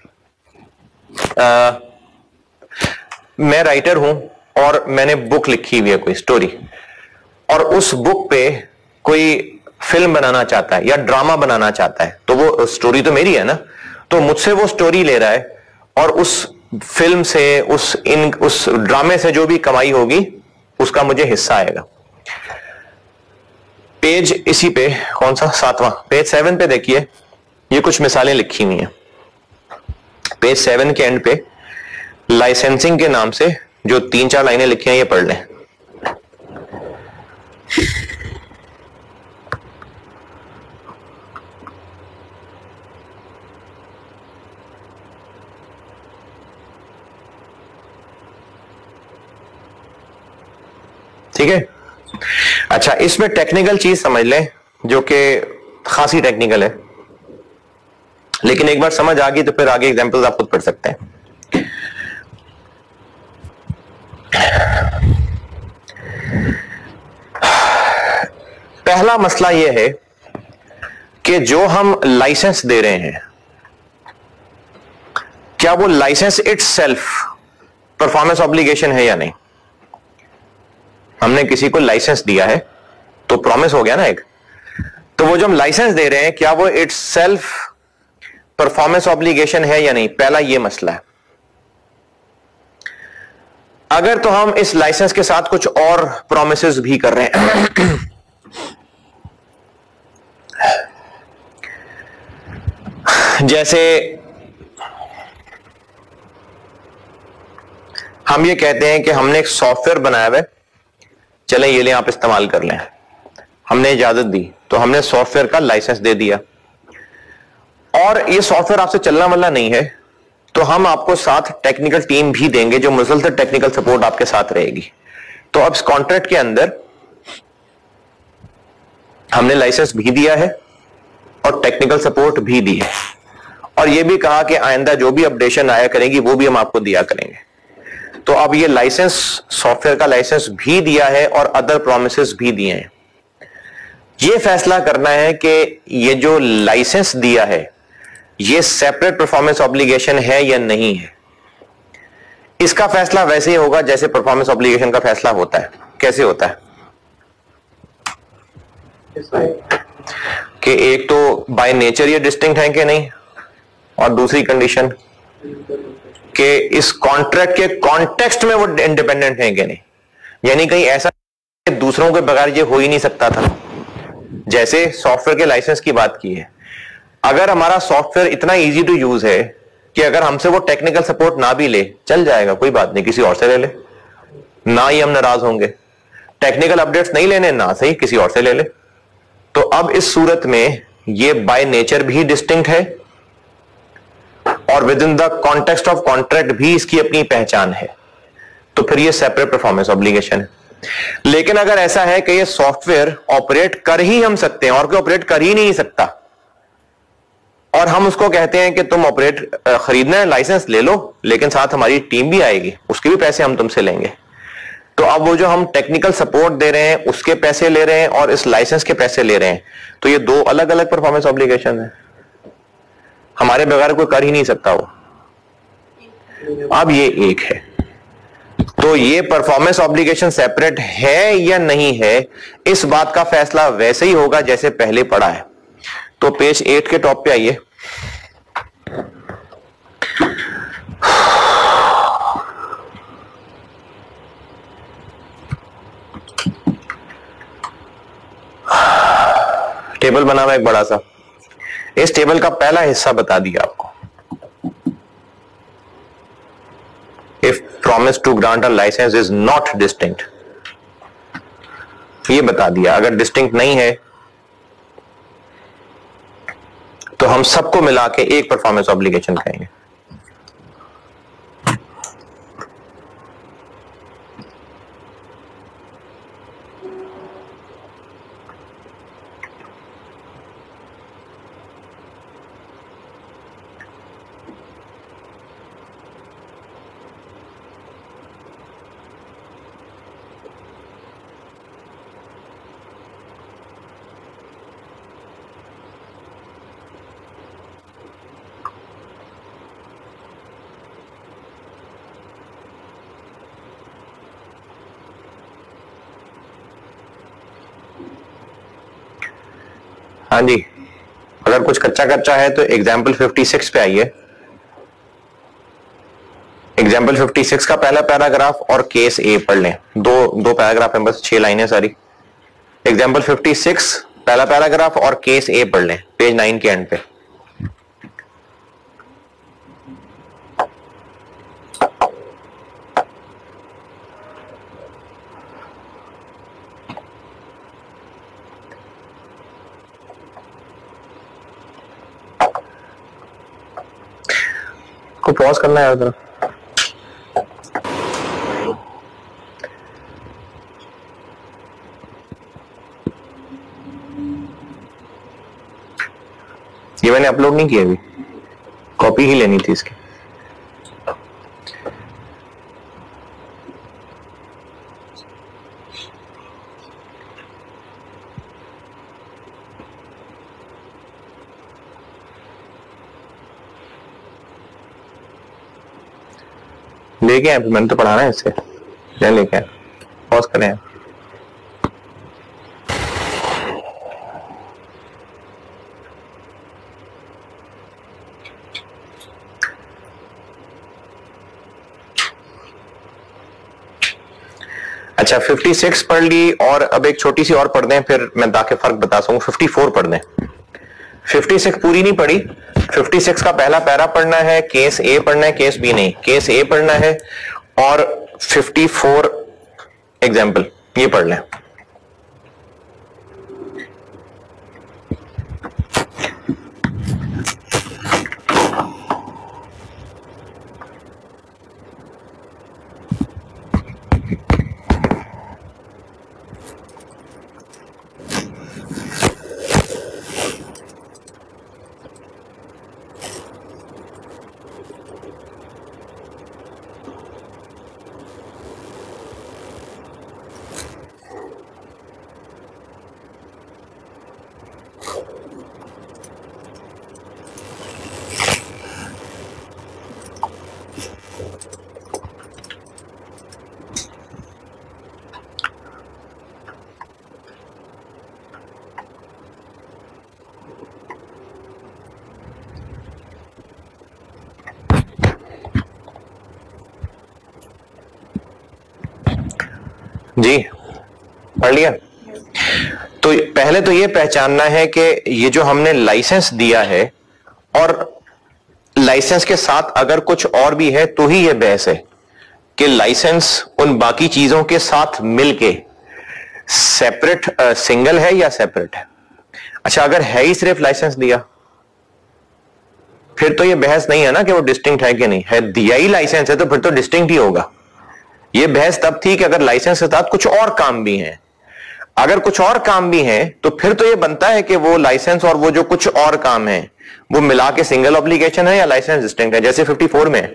मैं राइटर हूं और मैंने बुक लिखी हुई है, कोई स्टोरी, और उस बुक पे कोई फिल्म बनाना चाहता है या ड्रामा बनाना चाहता है, तो वो स्टोरी तो मेरी है ना, तो मुझसे वो स्टोरी ले रहा है और उस फिल्म से, उस ड्रामे से जो भी कमाई होगी उसका मुझे हिस्सा आएगा। पेज इसी पे, कौन सा 7वां, पेज 7 पे देखिए, ये कुछ मिसालें लिखी हुई हैं। पेज 7 के एंड पे लाइसेंसिंग के नाम से जो 3-4 लाइनें लिखी हैं, ये पढ़ लें। ठीक है। अच्छा, इसमें टेक्निकल चीज समझ लें जो कि खासी टेक्निकल है, लेकिन एक बार समझ आ गई तो फिर आगे एग्जांपल्स आप खुद पढ़ सकते हैं। पहला मसला यह है कि जो हम लाइसेंस दे रहे हैं, क्या वो लाइसेंस इटसेल्फ परफॉर्मेंस ऑब्लिगेशन है या नहीं। हमने किसी को लाइसेंस दिया है तो प्रॉमिस हो गया ना एक, तो वो जो हम लाइसेंस दे रहे हैं क्या वो इटसेल्फ परफॉर्मेंस ऑब्लिगेशन है या नहीं, पहला ये मसला है। अगर तो हम इस लाइसेंस के साथ कुछ और प्रॉमिसेस भी कर रहे हैं जैसे हम ये कहते हैं कि हमने एक सॉफ्टवेयर बनाया हुआ है, चलें ये ले आप इस्तेमाल कर लें, हमने इजाजत दी, तो हमने सॉफ्टवेयर का लाइसेंस दे दिया, और ये सॉफ्टवेयर आपसे चलना वाला नहीं है, तो हम आपको साथ टेक्निकल टीम भी देंगे जो मुसलसल टेक्निकल सपोर्ट आपके साथ रहेगी। तो अब इस कॉन्ट्रैक्ट के अंदर हमने लाइसेंस भी दिया है और टेक्निकल सपोर्ट भी दी है, और ये भी कहा कि आइंदा जो भी अपडेशन आया करेंगी वो भी हम आपको दिया करेंगे। तो अब ये लाइसेंस, सॉफ्टवेयर का लाइसेंस भी दिया है और अदर प्रोमिसेस भी दिए हैं। ये फैसला करना है कि ये जो लाइसेंस दिया है ये सेपरेट परफॉर्मेंस ऑब्लिगेशन है या नहीं है। इसका फैसला वैसे ही होगा जैसे परफॉर्मेंस ऑब्लिगेशन का फैसला होता है। कैसे होता है कि एक तो बाय नेचर ये डिस्टिंक्ट है कि नहीं, और दूसरी कंडीशन कि इस कॉन्ट्रैक्ट के कॉन्टेक्स्ट में वो इंडिपेंडेंट है कि नहीं। यानी कहीं ऐसा दूसरों के बगैर ये हो ही नहीं सकता था। जैसे सॉफ्टवेयर के लाइसेंस की बात की है, अगर हमारा सॉफ्टवेयर इतना इजी टू यूज है कि अगर हमसे वो टेक्निकल सपोर्ट ना भी ले चल जाएगा, कोई बात नहीं, किसी और से ले ले, ना ही हम नाराज होंगे। टेक्निकल अपडेट्स नहीं लेने ना सही, किसी और से ले ले। तो अब इस सूरत में ये बाय नेचर भी डिस्टिंक्ट है और within the context of contract भी इसकी अपनी पहचान है, तो फिर ये सेपरेट परफॉर्मेंस ऑब्लिगेशन है। लेकिन अगर ऐसा है कि ये सॉफ्टवेयर ऑपरेट कर ही हम सकते हैं और कोई ऑपरेट कर ही नहीं सकता, और हम उसको कहते हैं कि तुम ऑपरेट खरीदना है लाइसेंस ले लो, लेकिन साथ हमारी टीम भी आएगी, उसके भी पैसे हम तुमसे लेंगे, तो अब वो जो हम टेक्निकल सपोर्ट दे रहे हैं उसके पैसे ले रहे हैं और इस लाइसेंस के पैसे ले रहे हैं, तो ये दो अलग अलग परफॉर्मेंस ऑब्लिगेशन है। हमारे बगैर कोई कर ही नहीं सकता वो। अब ये एक है, तो ये परफॉर्मेंस ऑब्लिगेशन सेपरेट है या नहीं है, इस बात का फैसला वैसे ही होगा जैसे पहले पढ़ा है। तो पेज 8 के टॉप पे आइए। टेबल बना हुआ एक बड़ा सा, इस टेबल का पहला हिस्सा बता दिया आपको। If promise to grant a license is not distinct, ये बता दिया। अगर डिस्टिंक्ट नहीं है तो हम सबको मिला के एक परफॉर्मेंस ऑब्लिगेशन कहेंगे। हाँ जी, अगर कुछ कच्चा कच्चा है तो एग्जाम्पल 56 पे आइए। एग्जाम्पल 56 का पहला पैराग्राफ और केस ए पढ़ लें। दो पैराग्राफ है, बस 6 लाइनें सारी। एग्जाम्पल 56 पहला पैराग्राफ और केस ए पढ़ लें, पेज 9 के एंड पे। को पॉज करना है उधर। ये मैंने अपलोड नहीं किया अभी, कॉपी ही लेनी थी इसकी। लेके आए, मैंने तो पढ़ाना है इससे, लेके आए, पॉज करें। अच्छा 56 पढ़ ली, और अब एक छोटी सी और पढ़ दें, फिर मैं ताकि फर्क बता सकूं। 54 पढ़ दें। 56 पूरी नहीं पढ़ी, 56 का पहला पैरा पढ़ना है, केस ए पढ़ना है, केस बी नहीं, केस ए पढ़ना है, और 54 एग्जाम्पल ये पढ़ लें। जी पढ़ लिया। तो पहले तो ये पहचानना है कि ये जो हमने लाइसेंस दिया है और लाइसेंस के साथ अगर कुछ और भी है तो ही ये बहस है कि लाइसेंस उन बाकी चीजों के साथ मिलके सेपरेट सिंगल है या सेपरेट है। अच्छा, अगर है ही सिर्फ लाइसेंस दिया फिर तो ये बहस नहीं है ना कि वो डिस्टिंक्ट है कि नहीं है। दिया ही लाइसेंस है तो फिर तो डिस्टिंक्ट ही होगा। ये बहस तब थी कि अगर लाइसेंस के साथ कुछ और काम भी हैं। अगर कुछ और काम भी हैं तो फिर तो ये बनता है कि वो लाइसेंस और वो जो कुछ और काम है वो मिला के सिंगल ऑब्लिगेशन है या लाइसेंस डिस्टिंक्ट है। जैसे 54 में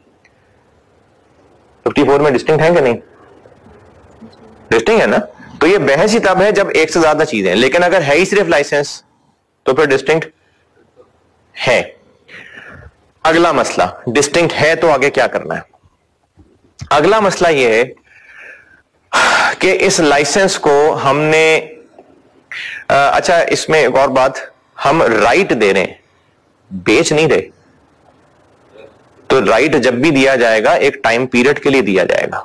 54 में डिस्टिंक्ट है कि नहीं? डिस्टिंक्ट है ना। तो ये बहस ही तब है जब एक से ज्यादा चीजें हैं। लेकिन अगर है ही सिर्फ लाइसेंस तो फिर डिस्टिंक्ट है। अगला मसला, डिस्टिंक्ट है तो आगे क्या करना है। अगला मसला यह है कि इस लाइसेंस को हमने अच्छा इसमें एक और बात, हम राइट दे रहे हैं, बेच नहीं रहे। तो राइट जब भी दिया जाएगा एक टाइम पीरियड के लिए दिया जाएगा।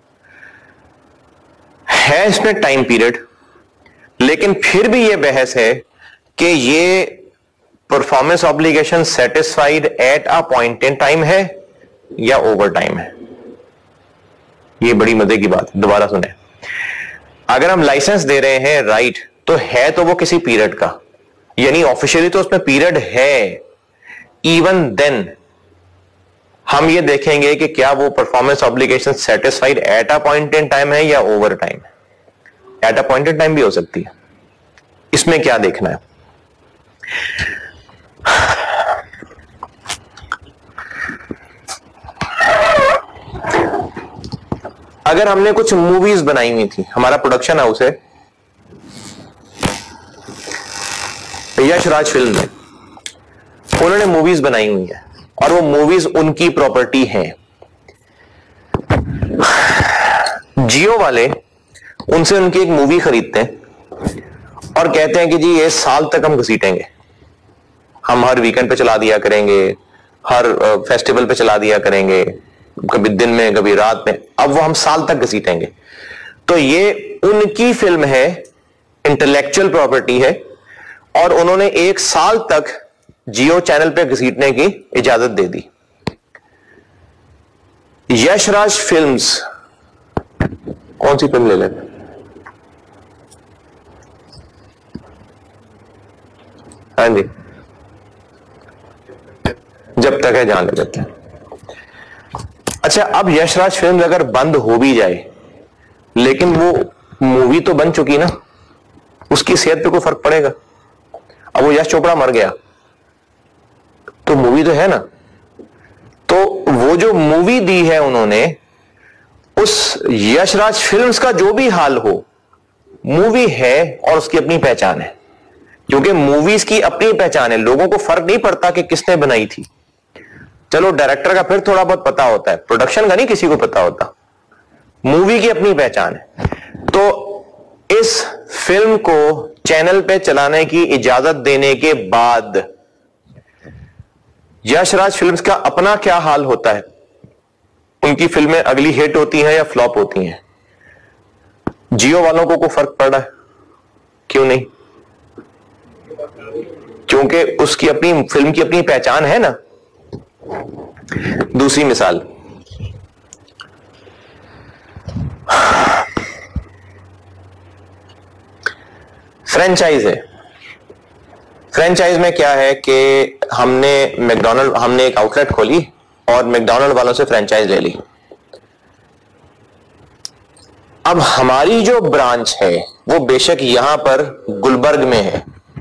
है इसमें टाइम पीरियड, लेकिन फिर भी यह बहस है कि ये performance obligation satisfied at a point in time है या ओवर टाइम है। ये बड़ी मजे की बात, दोबारा सुने। अगर हम लाइसेंस दे रहे हैं राइट तो है तो वो किसी पीरियड का, यानी ऑफिशियली तो उसमें पीरियड है। इवन देन हम ये देखेंगे कि क्या वो performance obligation satisfied at a point in time है या ओवर टाइम है। At a point in time भी हो सकती है। इसमें क्या देखना है, अगर हमने कुछ मूवीज बनाई हुई थी, हमारा प्रोडक्शन हाउस है यश राज फिल्म में, उन्होंने मूवीज बनाई हुई है और वो मूवीज उनकी प्रॉपर्टी है। जियो वाले उनसे उनकी एक मूवी खरीदते हैं और कहते हैं कि जी ये साल तक हम घसीटेंगे, हम हर वीकेंड पे चला दिया करेंगे, हर फेस्टिवल पे चला दिया करेंगे, कभी दिन में कभी रात में, अब वो हम साल तक घसीटेंगे। तो ये उनकी फिल्म है, इंटेलेक्चुअल प्रॉपर्टी है और उन्होंने एक साल तक जियो चैनल पे घसीटने की इजाजत दे दी। यशराज फिल्म्स, कौन सी फिल्म ले लेते? हाँ जी, जब तक है जहां ले लेते हैं। अच्छा, अब यशराज फिल्म अगर बंद हो भी जाए लेकिन वो मूवी तो बन चुकी ना, उसकी सेहत पे कोई फर्क पड़ेगा? अब वो यश चोपड़ा मर गया तो मूवी तो है ना, तो वो जो मूवी दी है उन्होंने, उस यशराज फिल्म्स का जो भी हाल हो, मूवी है और उसकी अपनी पहचान है। क्योंकि मूवीज की अपनी पहचान है, लोगों को फर्क नहीं पड़ता कि किसने बनाई थी। चलो डायरेक्टर का फिर थोड़ा बहुत पता होता है, प्रोडक्शन का नहीं किसी को पता होता। मूवी की अपनी पहचान है। तो इस फिल्म को चैनल पे चलाने की इजाजत देने के बाद यशराज फिल्म्स का अपना क्या हाल होता है? उनकी फिल्में अगली हिट होती हैं या फ्लॉप होती हैं? जियो वालों को कोई फर्क पड़ रहा है? क्यों नहीं? क्योंकि उसकी अपनी फिल्म की अपनी पहचान है ना। दूसरी मिसाल, फ्रेंचाइज है। फ्रेंचाइज में क्या है कि हमने एक आउटलेट खोली और मैकडॉनल्ड वालों से फ्रेंचाइज ले ली। अब हमारी जो ब्रांच है वो बेशक यहां पर गुलबर्ग में है,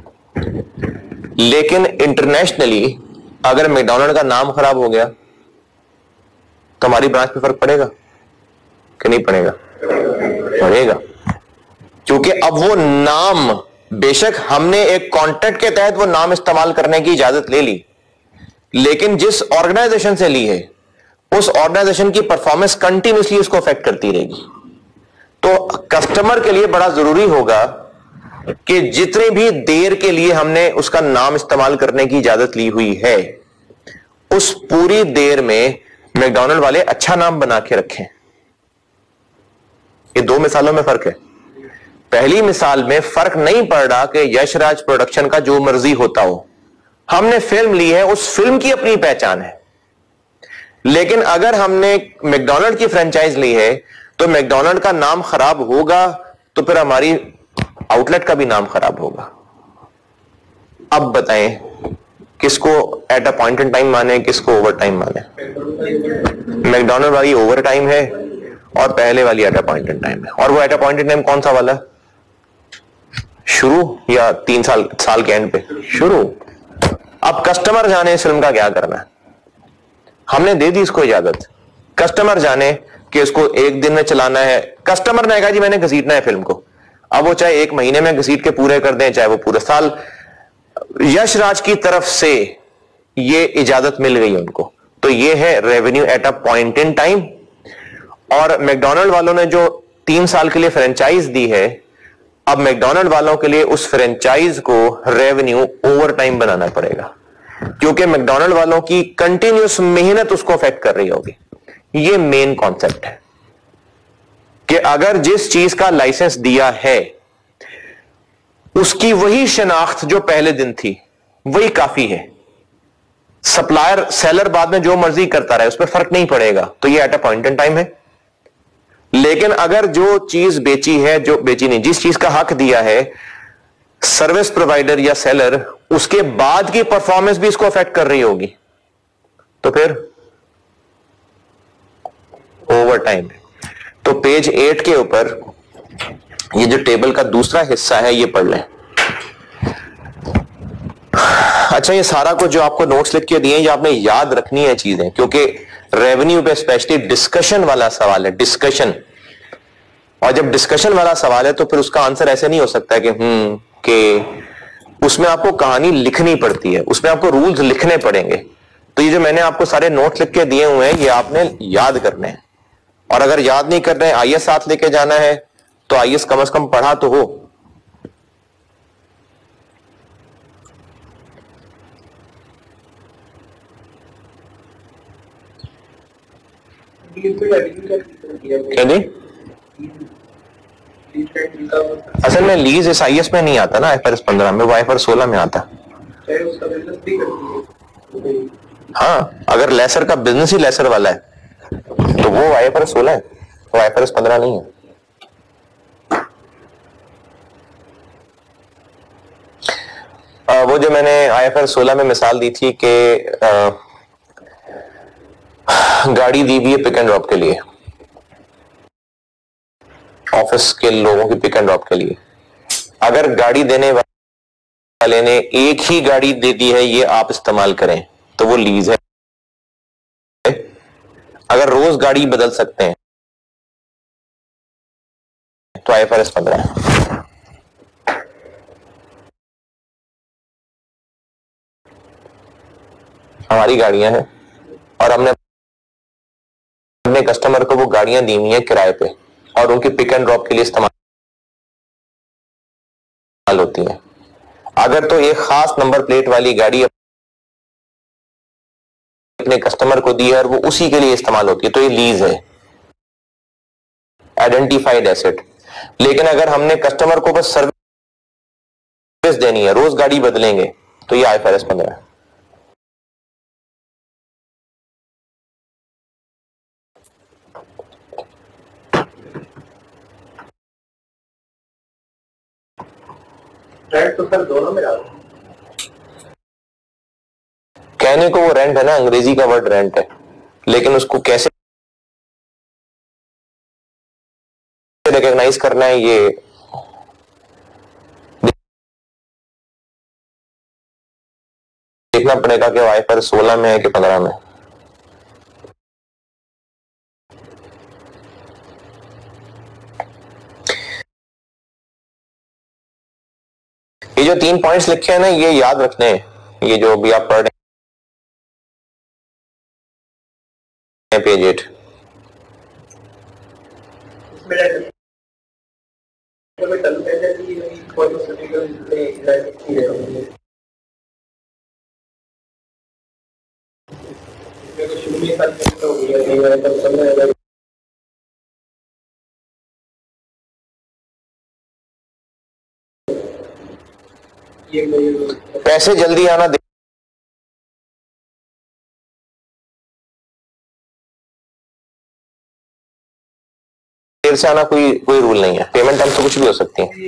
लेकिन इंटरनेशनली अगर मैकडॉनल्ड का नाम खराब हो गया तो हमारी ब्रांच पे फर्क पड़ेगा कि नहीं पड़ेगा? पड़ेगा, क्योंकि अब वो नाम, बेशक हमने एक कॉन्ट्रैक्ट के तहत वो नाम इस्तेमाल करने की इजाजत ले ली, लेकिन जिस ऑर्गेनाइजेशन से ली है उस ऑर्गेनाइजेशन की परफॉर्मेंस कंटिन्यूसली उसको अफेक्ट करती रहेगी। तो कस्टमर के लिए बड़ा जरूरी होगा कि जितनी भी देर के लिए हमने उसका नाम इस्तेमाल करने की इजाजत ली हुई है, उस पूरी देर में मैकडॉनल्ड वाले अच्छा नाम बना के रखें। ये दो मिसालों में फर्क है। पहली मिसाल में फर्क नहीं पड़ रहा कि यशराज प्रोडक्शन का जो मर्जी होता हो, हमने फिल्म ली है, उस फिल्म की अपनी पहचान है। लेकिन अगर हमने मैकडॉनल्ड की फ्रेंचाइज ली है तो मैकडॉनल्ड का नाम खराब होगा तो फिर हमारी आउटलेट का भी नाम खराब होगा। अब बताएं किसको at a point in time माने, किसको ओवर टाइम माने? मैकडॉनल्ड वाली ओवर टाइम है और पहले वाली at a point in time है। और वो at a point in time कौन सा वाला? शुरू या 3 साल के एंड पे? शुरू। अब कस्टमर जाने इस फिल्म का क्या करना है, हमने दे दी इसको इजाजत। कस्टमर जाने कि इसको एक दिन में चलाना है। कस्टमर ने कहा जी मैंने घसीटना है फिल्म को, अब वो चाहे 1 महीने में घसीट के पूरे कर दें, चाहे वो पूरे साल। यशराज की तरफ से ये इजाजत मिल गई उनको, तो ये है revenue at a point in time. और मैकडॉनल्ड वालों ने जो 3 साल के लिए फ्रेंचाइज दी है, अब मैकडॉनल्ड वालों के लिए उस फ्रेंचाइज को रेवेन्यू ओवर टाइम बनाना पड़ेगा, क्योंकि मैकडॉनल्ड वालों की कंटिन्यूस मेहनत उसको अफेक्ट कर रही होगी। ये मेन कॉन्सेप्ट है कि अगर जिस चीज का लाइसेंस दिया है उसकी वही शनाख्त जो पहले दिन थी वही काफी है। सप्लायर सेलर बाद में जो मर्जी करता रहे, उस पर फर्क नहीं पड़ेगा, तो ये at a point in time है। लेकिन अगर जो चीज बेची है, जो बेची नहीं, जिस चीज का हक दिया है सर्विस प्रोवाइडर या सेलर, उसके बाद की परफॉर्मेंस भी इसको अफेक्ट कर रही होगी, तो फिर ओवर टाइम है। तो पेज 8 के ऊपर ये जो टेबल का दूसरा हिस्सा है ये पढ़ लें। अच्छा, ये सारा कुछ जो आपको नोट्स लिख के दिए ये आपने याद रखनी है चीजें, क्योंकि रेवेन्यू पे स्पेशली डिस्कशन वाला सवाल है, डिस्कशन। और जब डिस्कशन वाला सवाल है तो फिर उसका आंसर ऐसे नहीं हो सकता कि उसमें आपको कहानी लिखनी पड़ती है, उसमें आपको रूल्स लिखने पड़ेंगे। तो ये जो मैंने आपको सारे नोट्स लिख के दिए हुए हैं ये आपने याद करने हैं। और अगर याद नहीं कर रहे हैं, आईएएस साथ लेके जाना है तो आईएएस कम से कम पढ़ा तो हो। क्या जी? असल में लीज इस आईएएस में नहीं आता ना, आईएफआरएस 15 में, वो आईएफआरएस 16 में आता। हाँ, अगर लेसर का बिजनेस ही लेसर वाला है तो वो आईएफआरएस 16 है, वो आईएफआरएस 15 नहीं है। वो जो मैंने आईएफआरएस 16 में मिसाल दी थी कि गाड़ी दी हुई है पिक एंड ड्रॉप के लिए, ऑफिस के लोगों की पिक एंड ड्रॉप के लिए। अगर गाड़ी देने वाले ने एक ही गाड़ी दे दी है, ये आप इस्तेमाल करें, तो वो लीज है। अगर रोज गाड़ी बदल सकते हैं तो आईएफआरएस 15 है। हमारी गाड़ियां हैं और हमने अपने कस्टमर को वो गाड़ियां दी हुई हैं किराए पे और उनकी पिक एंड ड्रॉप के लिए इस्तेमाल होती हैं। अगर तो एक खास नंबर प्लेट वाली गाड़ी अपने कस्टमर को दी है और वो उसी के लिए इस्तेमाल होती है तो ये लीज है, आइडेंटिफाइड एसेट। लेकिन अगर हमने कस्टमर को बस सर्विस देनी है, रोज गाड़ी बदलेंगे, तो ये आईएफआरएस 15 है। रेंट तो सर दोनों में डालो। कहने को वो रेंट है ना, अंग्रेजी का वर्ड रेंट है, लेकिन उसको कैसे रिकॉग्नाइज करना है ये देखना पड़ेगा कि आईएफआरएस 16 में है कि 15 में। ये जो 3 पॉइंट्स लिखे हैं ना, ये याद रखने हैं, ये जो भी आप पढ़ रहे हैं पेज 8। शुरू में पैसे जल्दी आना देर से आना कोई कोई रूल नहीं है। पेमेंट टाइम से कुछ भी हो सकती है।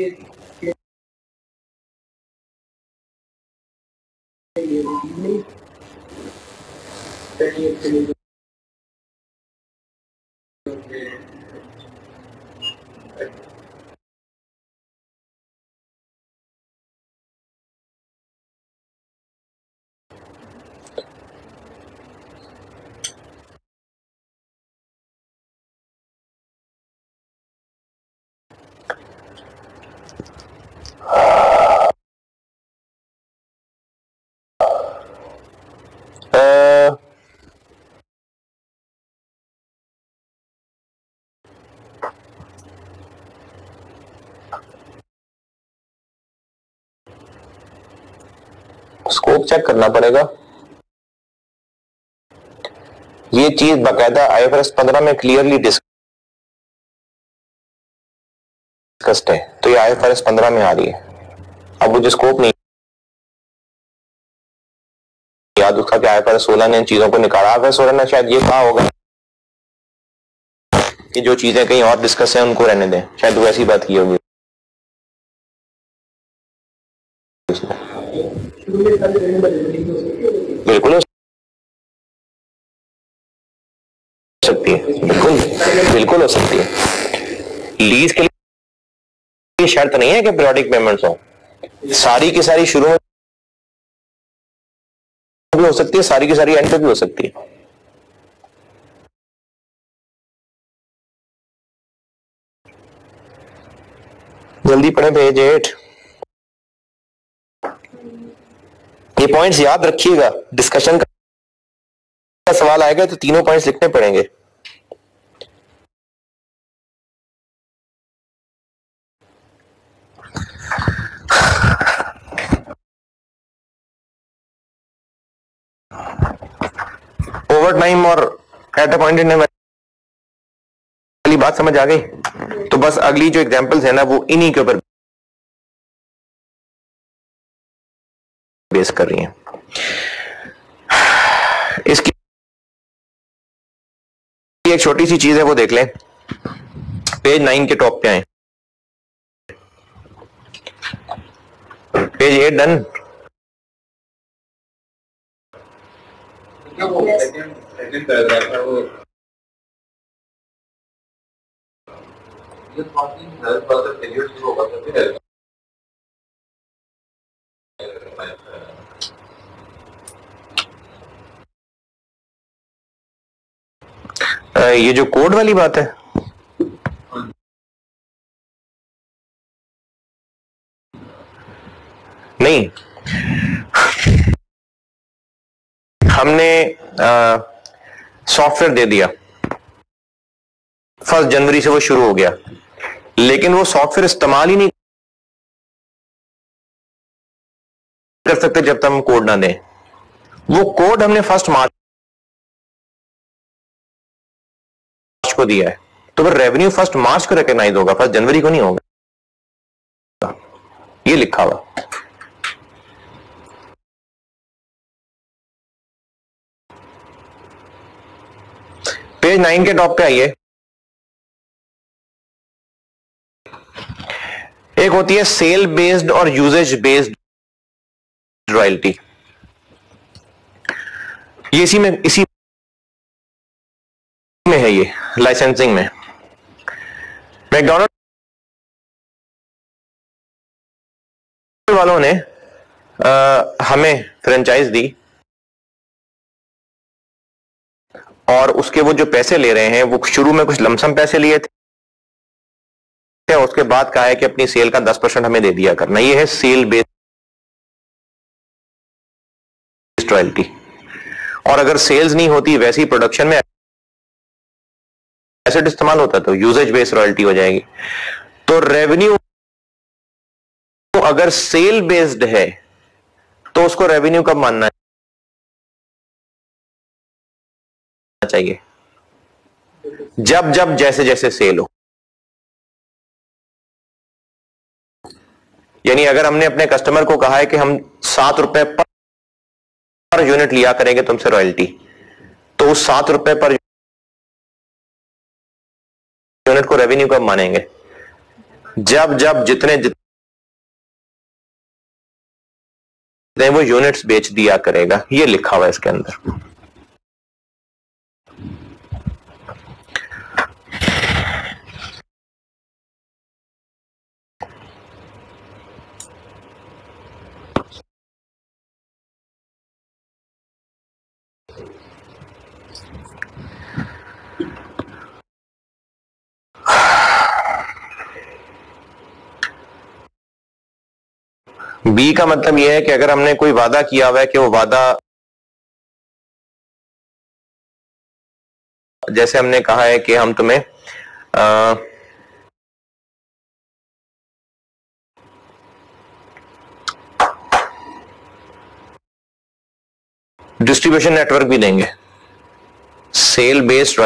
स्कोप चेक करना पड़ेगा। ये चीज बाकायदा IFRS 15 में क्लियरली डिस्कस्ड है, तो ये IFRS 15 में आ रही है। अब मुझे स्कोप नहीं याद उसका कि IFRS 16 ने इन चीजों को निकाला। IFRS 16 ने शायद ये कहा होगा कि जो चीजें कहीं और डिस्कस है उनको रहने दें, शायद वो ऐसी बात की होगी। बिल्कुल हो सकती है, बिल्कुल बिल्कुल हो सकती है। लीज के लिए शर्त नहीं है कि पीरियोडिक पेमेंट्स हो। सारी की सारी शुरू में भी हो सकती है, सारी की सारी एंड पे भी हो सकती है। जल्दी पढ़े पेज 8। ये पॉइंट्स याद रखिएगा, डिस्कशन का सवाल आएगा तो तीनों पॉइंट्स लिखने पड़ेंगे। ओवर टाइम और एट अ पॉइंट इन वाली बात समझ आ गई? तो बस अगली जो एग्जांपल्स है ना वो इन्हीं के ऊपर बेस कर रही हैं। इसकी एक छोटी सी चीज है वो देख लें। पेज 9 के टॉप पे आए, पेज 8 डन। सेकंड पैराग्राफ है वो ये पार्किंग हेल्प वाला पीरियड शुरू होगा तो फिर ये जो कोड वाली बात है, नहीं, हमने सॉफ्टवेयर दे दिया, 1 जनवरी से वो शुरू हो गया, लेकिन वो सॉफ्टवेयर इस्तेमाल ही नहीं कर सकते जब तक हम कोड ना दें। वो कोड हमने 1 मार्च को दिया है, तो फिर रेवेन्यू 1 मार्च को रिकॉग्नाइज होगा, 1 जनवरी को नहीं होगा। ये लिखा हुआ। पेज 9 के टॉप पे आइए। एक होती है सेल बेस्ड और यूजेज बेस्ड रॉयल्टी। ये इसी में है, ये लाइसेंसिंग में। मैकडॉनल्ड वालों ने हमें फ्रेंचाइज दी और उसके वो जो पैसे ले रहे हैं वो शुरू में कुछ लमसम पैसे लिए थे, उसके बाद कहा है कि अपनी सेल का 10% हमें दे दिया करना। ये है सेल बेस्ड रॉयल्टी। और अगर सेल्स नहीं होती, वैसी प्रोडक्शन में एसेट इस्तेमाल होता तो यूजेज बेस्ड रॉयल्टी हो जाएगी। तो रेवेन्यू अगर सेल बेस्ड है तो उसको रेवेन्यू कब मानना चाहिए? जब जब जैसे जैसे सेल हो। यानी अगर हमने अपने कस्टमर को कहा है कि हम 7 रुपए पर यूनिट लिया करेंगे तुमसे रॉयल्टी, तो उस 7 रुपए पर यूनिट को रेवेन्यू कब मानेंगे? जब जब जितने वो यूनिट्स बेच दिया करेगा। ये लिखा हुआ है इसके अंदर। बी का मतलब यह है कि अगर हमने कोई वादा किया हुआ है कि वो वादा, जैसे हमने कहा है कि हम तुम्हें डिस्ट्रीब्यूशन नेटवर्क भी देंगे, सेल बेस्ड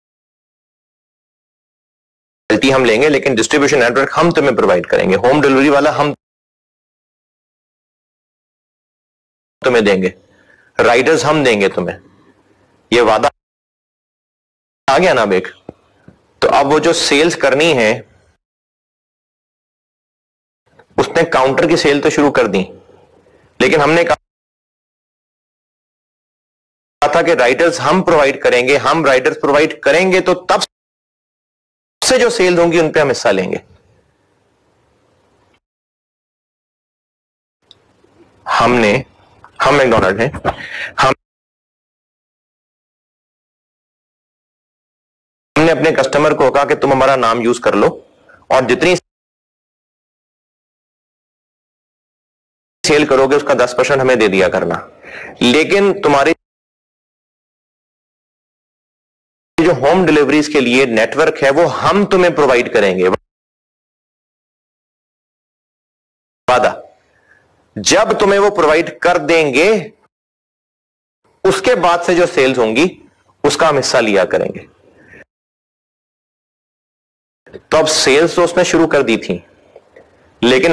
रॉयल्टी हम लेंगे, लेकिन डिस्ट्रीब्यूशन नेटवर्क हम तुम्हें प्रोवाइड करेंगे। होम डिलीवरी वाला हम तुम्हें देंगे, राइडर्स हम देंगे तुम्हें। ये वादा आ गया ना अब एक। तो अब वो जो सेल्स करनी है, उसने काउंटर की सेल तो शुरू कर दी, लेकिन हमने कहा था कि राइडर्स हम प्रोवाइड करेंगे। हम राइडर्स प्रोवाइड करेंगे तो तब से जो सेल होंगी उन पे हम हिस्सा लेंगे। हम मैकडॉनल्ड हैं, हमने अपने कस्टमर को कहा कि तुम हमारा नाम यूज कर लो और जितनी सेल करोगे उसका 10% हमें दे दिया करना, लेकिन तुम्हारी जो होम डिलीवरीज के लिए नेटवर्क है वो हम तुम्हें प्रोवाइड करेंगे। वादा, जब तुम्हें वो प्रोवाइड कर देंगे उसके बाद से जो सेल्स होंगी उसका हम हिस्सा लिया करेंगे। तो अब सेल्स तो उसने शुरू कर दी थी, लेकिन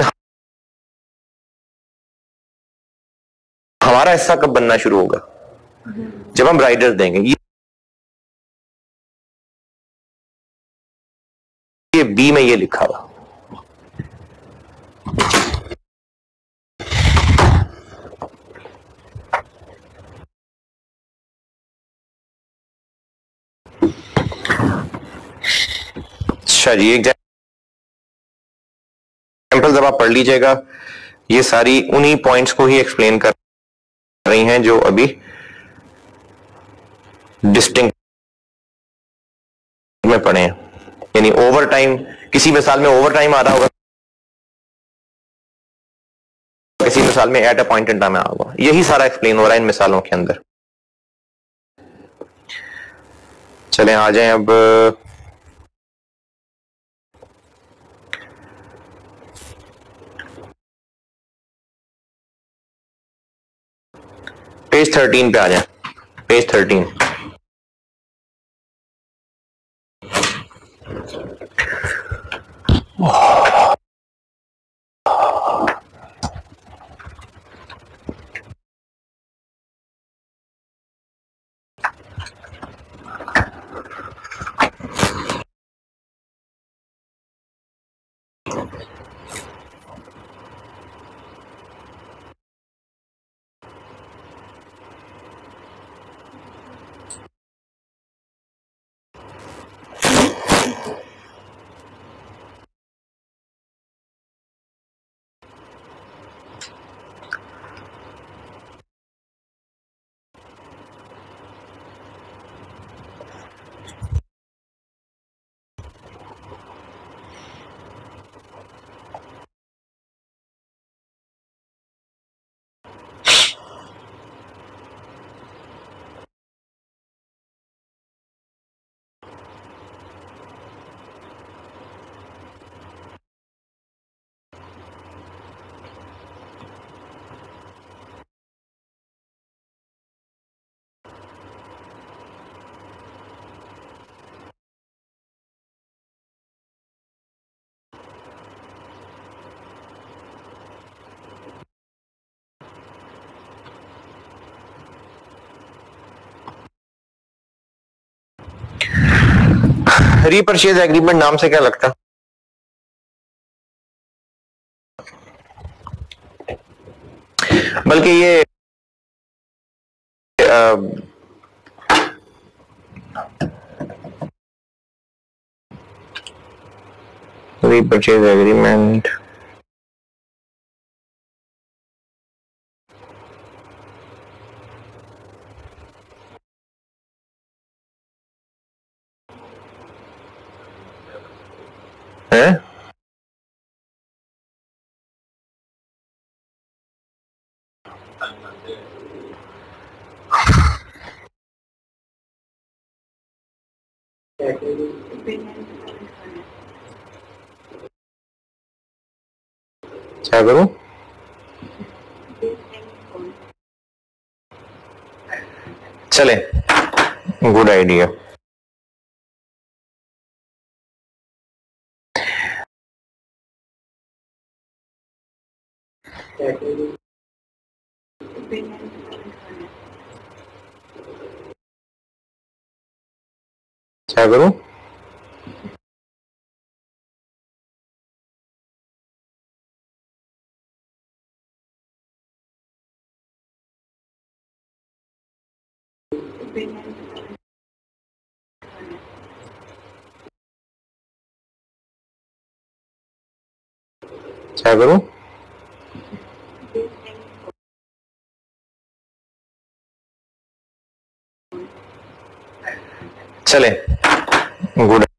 हमारा हिस्सा कब बनना शुरू होगा? जब हम राइडर्स देंगे। ये बी में ये लिखा हुआ। अच्छा जी, एग्जाम्पल जब आप पढ़ लीजिएगा, ये सारी उन्हीं पॉइंट्स को ही एक्सप्लेन कर रही हैं जो अभी डिस्टिंक्ट में पढ़े हैं। यानी ओवर टाइम, किसी मिसाल में ओवर टाइम आ रहा होगा, किसी मिसाल में at a point in time आ होगा। यही सारा एक्सप्लेन हो रहा है इन मिसालों के अंदर। चलें आ जाएं अब पेज 13 पे आ जाएं। पेज 13। रीपर्चेज एग्रीमेंट नाम से क्या लगता? बल्कि ये रीपर्चेज एग्रीमेंट है क्या करूं? चले, गुड आइडिया। क्या करूं? क्या करूं? चले, गुड।